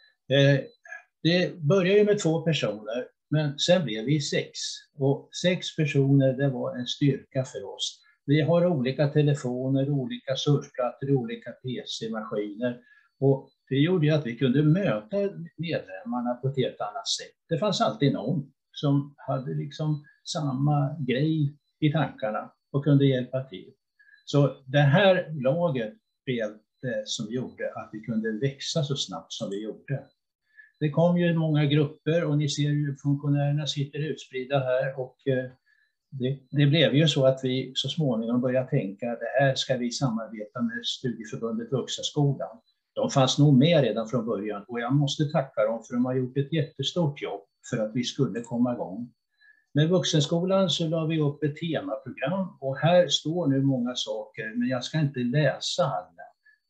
Det började ju med 2 personer, men sen blev vi 6. Och 6 personer, det var en styrka för oss. Vi har olika telefoner, olika surfplattor, olika PC-maskiner. Och det gjorde ju att vi kunde möta medlemmarna på ett helt annat sätt. Det fanns alltid någon som hade liksom samma grej i tankarna och kunde hjälpa till. Så det här laget blev det som gjorde att vi kunde växa så snabbt som vi gjorde. Det kom ju många grupper och ni ser ju funktionärerna sitter utspridda här och det blev ju så att vi så småningom började tänka att det här ska vi samarbeta med Studieförbundet Vuxenskolan. De fanns nog med redan från början och jag måste tacka dem för de har gjort ett jättestort jobb för att vi skulle komma igång. Med Vuxenskolan så la vi upp ett temaprogram och här står nu många saker men jag ska inte läsa alla.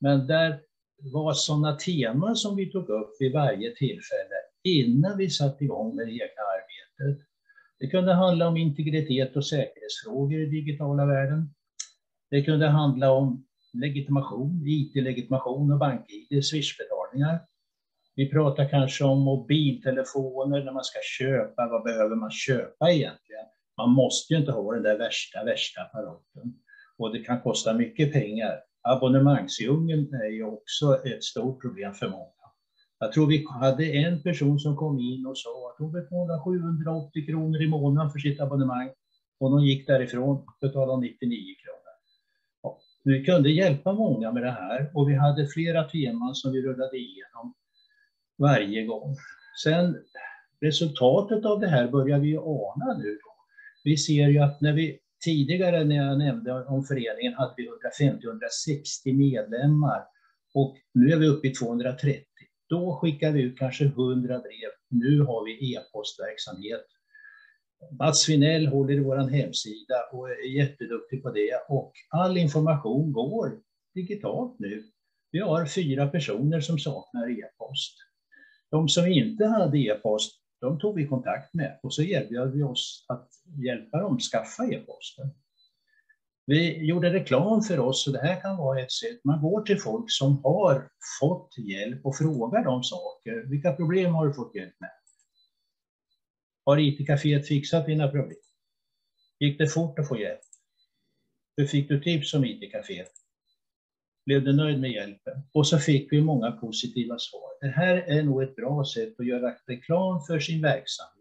Men där var sådana teman som vi tog upp vid varje tillfälle innan vi satte igång med det egna arbetet. Det kunde handla om integritet och säkerhetsfrågor i digitala världen. Det kunde handla om legitimation, IT-legitimation och bank-ID, swishbetalningar. Vi pratar kanske om mobiltelefoner när man ska köpa. Vad behöver man köpa egentligen? Man måste ju inte ha den där värsta apparaten. Och det kan kosta mycket pengar. Abonnemangsdjungeln är ju också ett stort problem för många. Jag tror vi hade en person som kom in och sa att hon betalade 780 kronor i månaden för sitt abonnemang. Och hon gick därifrån och betalade 99 kronor. Ja, vi kunde hjälpa många med det här och vi hade flera teman som vi rullade igenom varje gång. Sen resultatet av det här börjar vi ana nu. Vi ser ju att tidigare när jag nämnde om föreningen hade vi 150-160 medlemmar och nu är vi uppe i 230. Då skickar vi ut kanske 100 brev. Nu har vi e-postverksamhet. Mats Vinell håller i vår hemsida och är jätteduktig på det. Och all information går digitalt nu. Vi har 4 personer som saknar e-post. De som inte hade e-post, de tog vi kontakt med och så erbjöd vi oss att hjälpa dem skaffa e-posten. Vi gjorde reklam för oss och det här kan vara ett sätt. Man går till folk som har fått hjälp och frågar dem saker. Vilka problem har du fått hjälp med? Har IT-caféet fixat dina problem? Gick det fort att få hjälp? Hur fick du tips om IT-caféet? Blev du nöjd med hjälpen? Och så fick vi många positiva svar. Det här är nog ett bra sätt att göra reklam för sin verksamhet.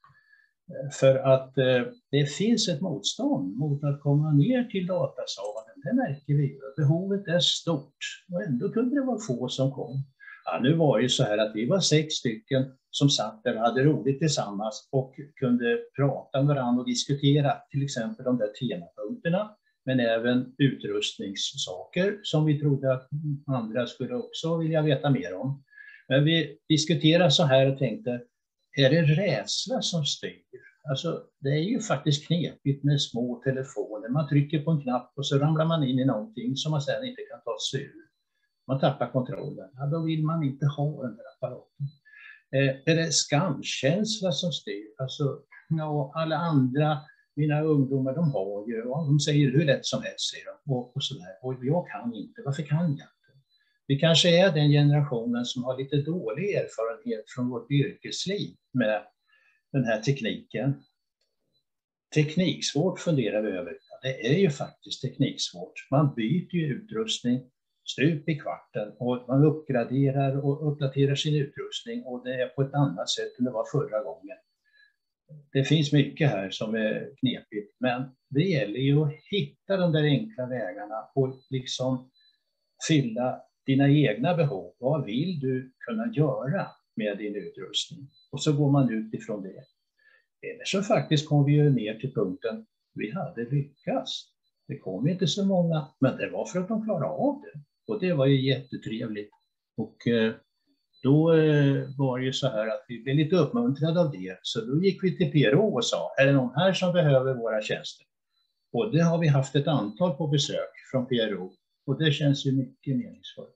För att det finns ett motstånd mot att komma ner till datasalen. Det märker vi. Behovet är stort. Och ändå kunde det vara få som kom. Ja, nu var det ju så här att vi var 6 stycken som satt där och hade roligt tillsammans och kunde prata med varandra och diskutera till exempel de där temapunkterna. Men även utrustningssaker som vi trodde att andra skulle också vilja veta mer om. Men vi diskuterade så här och tänkte, är det rädsla som styr? Alltså, det är ju faktiskt knepigt med små telefoner. Man trycker på en knapp och så ramlar man in i någonting som man sedan inte kan ta sig ur. Man tappar kontrollen. Ja, då vill man inte ha den där apparaten. Är det skamkänsla som styr? Alltså, ja, alla andra, mina ungdomar, de har ju, och de säger hur lätt som helst, säger de, och sådär. Och jag kan inte. Varför kan jag inte? Vi kanske är den generationen som har lite dålig erfarenhet från vårt yrkesliv med den här tekniken. Tekniksvårt funderar vi över. Det är ju faktiskt tekniksvårt. Man byter ju utrustning stup i kvarten och man uppgraderar och uppdaterar sin utrustning och det är på ett annat sätt än det var förra gången. Det finns mycket här som är knepigt, men det gäller ju att hitta de där enkla vägarna och liksom fylla dina egna behov. Vad vill du kunna göra med din utrustning? Och så går man ut ifrån det. Eller så faktiskt kom vi ju ner till punkten vi hade lyckats. Det kom inte så många, men det var för att de klarade av det. Och det var ju jättetrevligt. Och då var det ju så här att vi blev lite uppmuntrade av det. Så då gick vi till PRO och sa, är det någon här som behöver våra tjänster? Och det har vi haft ett antal på besök från PRO. Och det känns ju mycket meningsfullt.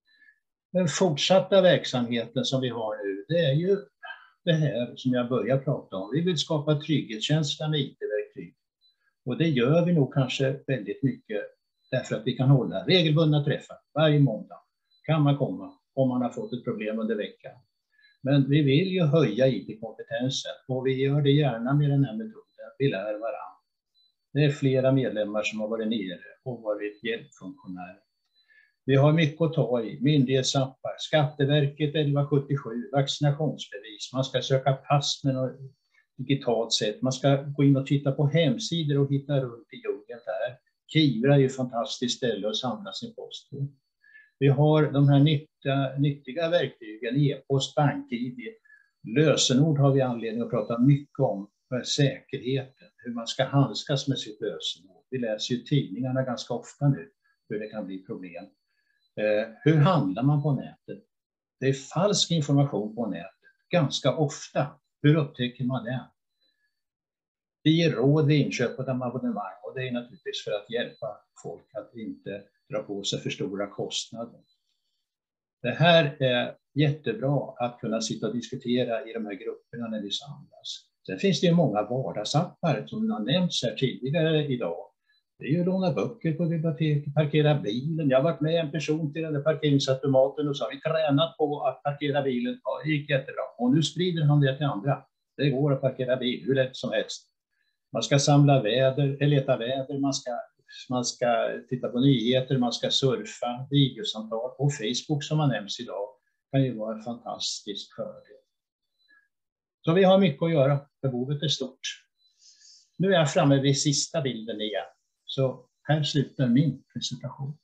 Den fortsatta verksamheten som vi har nu, det är ju det här som jag börjar prata om. Vi vill skapa trygghetskänsla med IT-verktyg. Och det gör vi nog kanske väldigt mycket därför att vi kan hålla regelbundna träffar varje måndag. Kan man komma om man har fått ett problem under veckan. Men vi vill ju höja IT-kompetensen och vi gör det gärna med den här metoden. Vi lär varandra. Det är flera medlemmar som har varit nere och varit hjälpfunktionärer. Vi har mycket att ta i. Myndighetsappar, Skatteverket 1177, vaccinationsbevis. Man ska söka pass med något digitalt sätt. Man ska gå in och titta på hemsidor och hitta runt i djungeln där. Kivra är ju ett fantastiskt ställe att samla sin post på. Vi har de här nyttiga verktygen, e-post, bank-ID. Lösenord har vi anledning att prata mycket om. Säkerheten, hur man ska handskas med sitt lösenord. Vi läser ju tidningarna ganska ofta nu hur det kan bli problem. Hur handlar man på nätet? Det är falsk information på nätet ganska ofta. Hur upptäcker man det? Vi ger råd vid inköp av abonnemang och det är naturligtvis för att hjälpa folk att inte dra på sig för stora kostnader. Det här är jättebra att kunna sitta och diskutera i de här grupperna när vi samlas. Sen finns det ju många vardagsappar som har nämnts här tidigare idag. Det är ju låna böcker på biblioteket, parkera bilen. Jag har varit med en person till den där parkeringsautomaten och så har vi tränat på att parkera bilen. Ja, det gick jättebra. Och nu sprider han det till andra. Det går att parkera bil hur lätt som helst. Man ska samla väder, leta väder, man ska titta på nyheter, man ska surfa, videosamtal och Facebook som har nämnts idag kan ju vara en fantastisk fördel. Så vi har mycket att göra, behovet är stort. Nu är jag framme vid sista bilden igen, så här slutar min presentation.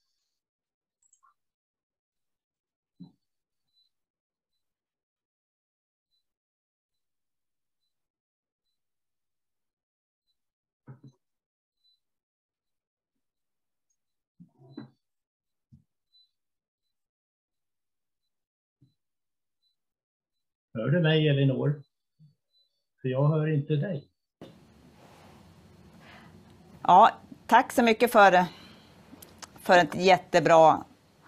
Hör du mig, Elinor? För jag hör inte dig. Ja, tack så mycket för ett jättebra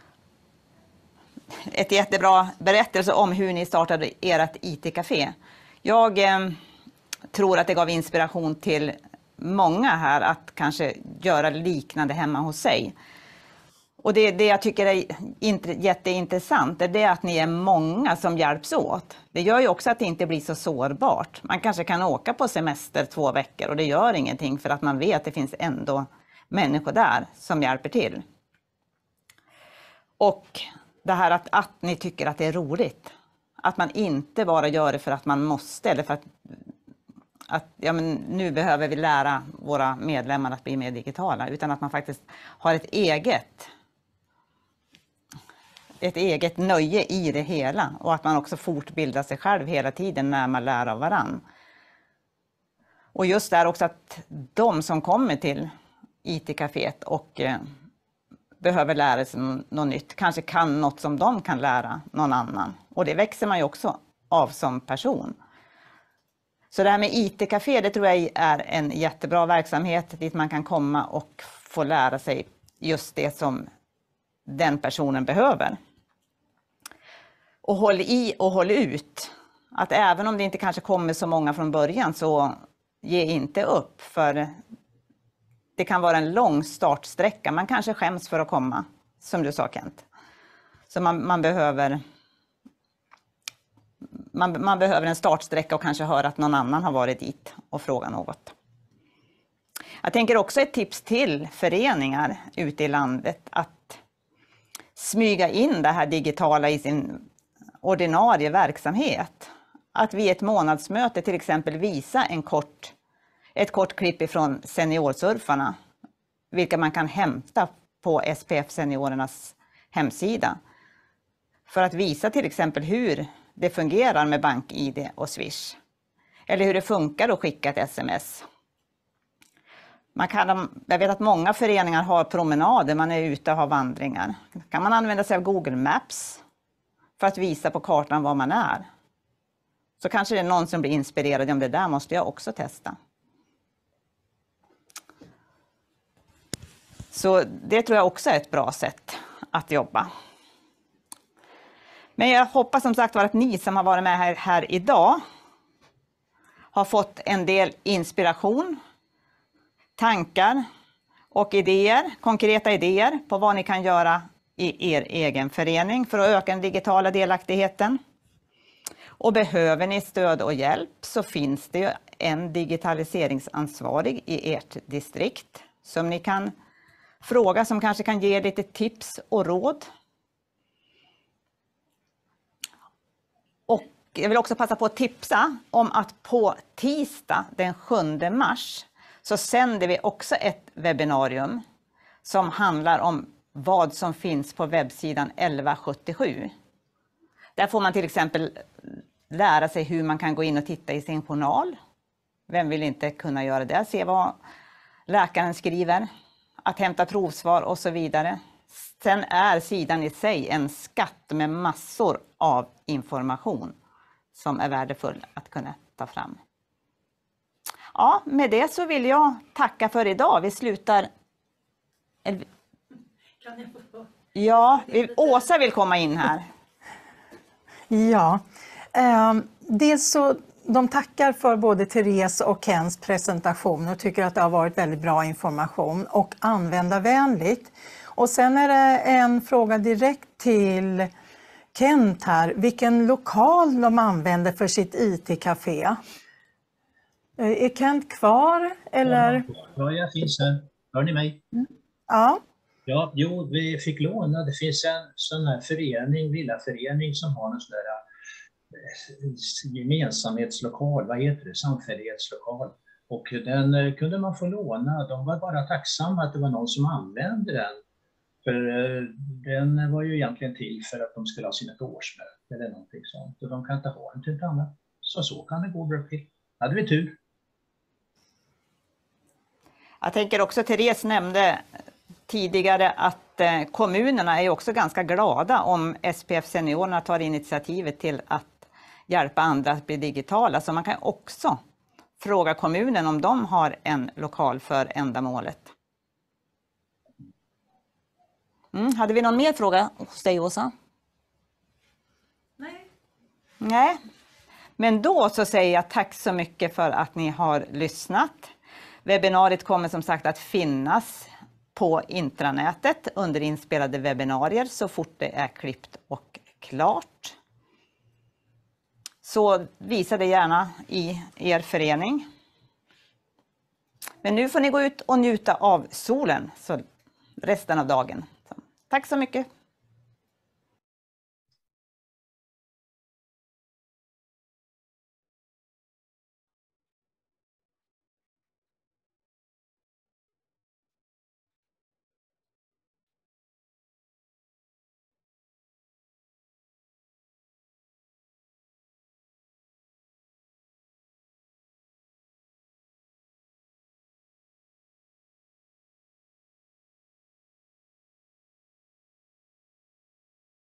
berättelse om hur ni startade ert IT-café. Jag tror att det gav inspiration till många här att kanske göra liknande hemma hos sig. Och det jag tycker är jätteintressant är det att ni är många som hjälps åt. Det gör ju också att det inte blir så sårbart. Man kanske kan åka på semester 2 veckor och det gör ingenting för att man vet att det finns ändå människor där som hjälper till. Och det här att ni tycker att det är roligt. Att man inte bara gör det för att man måste eller för att ja, men nu behöver vi lära våra medlemmar att bli mer digitala. Utan att man faktiskt har ett eget nöje i det hela. Och att man också fortbildar sig själv hela tiden när man lär av varann. Och just där också att de som kommer till IT-caféet och behöver lära sig något nytt. Kanske kan något som de kan lära någon annan. Och det växer man ju också av som person. Så det här med IT-café, det tror jag är en jättebra verksamhet dit man kan komma och få lära sig just det som den personen behöver. Och håll i och håll ut. Att även om det inte kanske kommer så många från början så ge inte upp. För det kan vara en lång startsträcka. Man kanske skäms för att komma, som du sa Kent. Så man behöver en startsträcka och kanske höra att någon annan har varit dit och fråga något. Jag tänker också ett tips till föreningar ute i landet att smyga in det här digitala i sin ordinarie verksamhet. Att vid ett månadsmöte till exempel visa ett kort klipp ifrån seniorsurfarna. Vilka man kan hämta på SPF Seniorernas hemsida. För att visa till exempel hur det fungerar med BankID och Swish. Eller hur det funkar att skicka ett sms. Jag vet att många föreningar har promenader, man är ute och har vandringar. Kan man använda sig av Google Maps för att visa på kartan var man är. Så kanske det är någon som blir inspirerad om det där måste jag också testa. Så det tror jag också är ett bra sätt att jobba. Men jag hoppas som sagt att ni som har varit med här idag har fått en del inspiration, tankar och idéer, konkreta idéer på vad ni kan göra i er egen förening för att öka den digitala delaktigheten. Och behöver ni stöd och hjälp så finns det en digitaliseringsansvarig i ert distrikt som ni kan fråga, som kanske kan ge lite tips och råd. Och jag vill också passa på att tipsa om att på tisdag den 7 mars så sänder vi också ett webbinarium som handlar om vad som finns på webbsidan 1177. Där får man till exempel lära sig hur man kan gå in och titta i sin journal. Vem vill inte kunna göra det? Se vad läkaren skriver, att hämta provsvar och så vidare. Sen är sidan i sig en skatt med massor av information som är värdefull att kunna ta fram. Ja, med det så vill jag tacka för idag. Vi slutar... Kan jag få... Ja, Åsa vill komma in här. Ja, dels så de tackar för både Therese och Kens presentation och tycker att det har varit väldigt bra information och användarvänligt. Och sen är det en fråga direkt till Kent här, vilken lokal de använder för sitt IT-café. Är Kent kvar eller? Ja, jag finns här. Hör ni mig? Ja. Ja, jo, vi fick låna. Det finns en sån här förening, villaförening som har en sån där gemensamhetslokal, vad heter det, samfällighetslokal. Och den kunde man få låna. De var bara tacksamma att det var någon som använde den. För den var ju egentligen till för att de skulle ha sina årsmöte eller någonting sånt. Och de kan inte ha den till ett annat. Så kan det gå bra till. Hade vi tur. Jag tänker också, Therese nämnde tidigare att kommunerna är också ganska glada om SPF Seniorerna tar initiativet till att hjälpa andra att bli digitala. Så man kan också fråga kommunen om de har en lokal för ändamålet. Hade vi någon mer fråga hos dig, Åsa? Nej. Men då så säger jag tack så mycket för att ni har lyssnat. Webbinariet kommer som sagt att finnas på intranätet under inspelade webbinarier så fort det är klippt och klart. Så visa det gärna i er förening. Men nu får ni gå ut och njuta av solen så resten av dagen. Så, tack så mycket!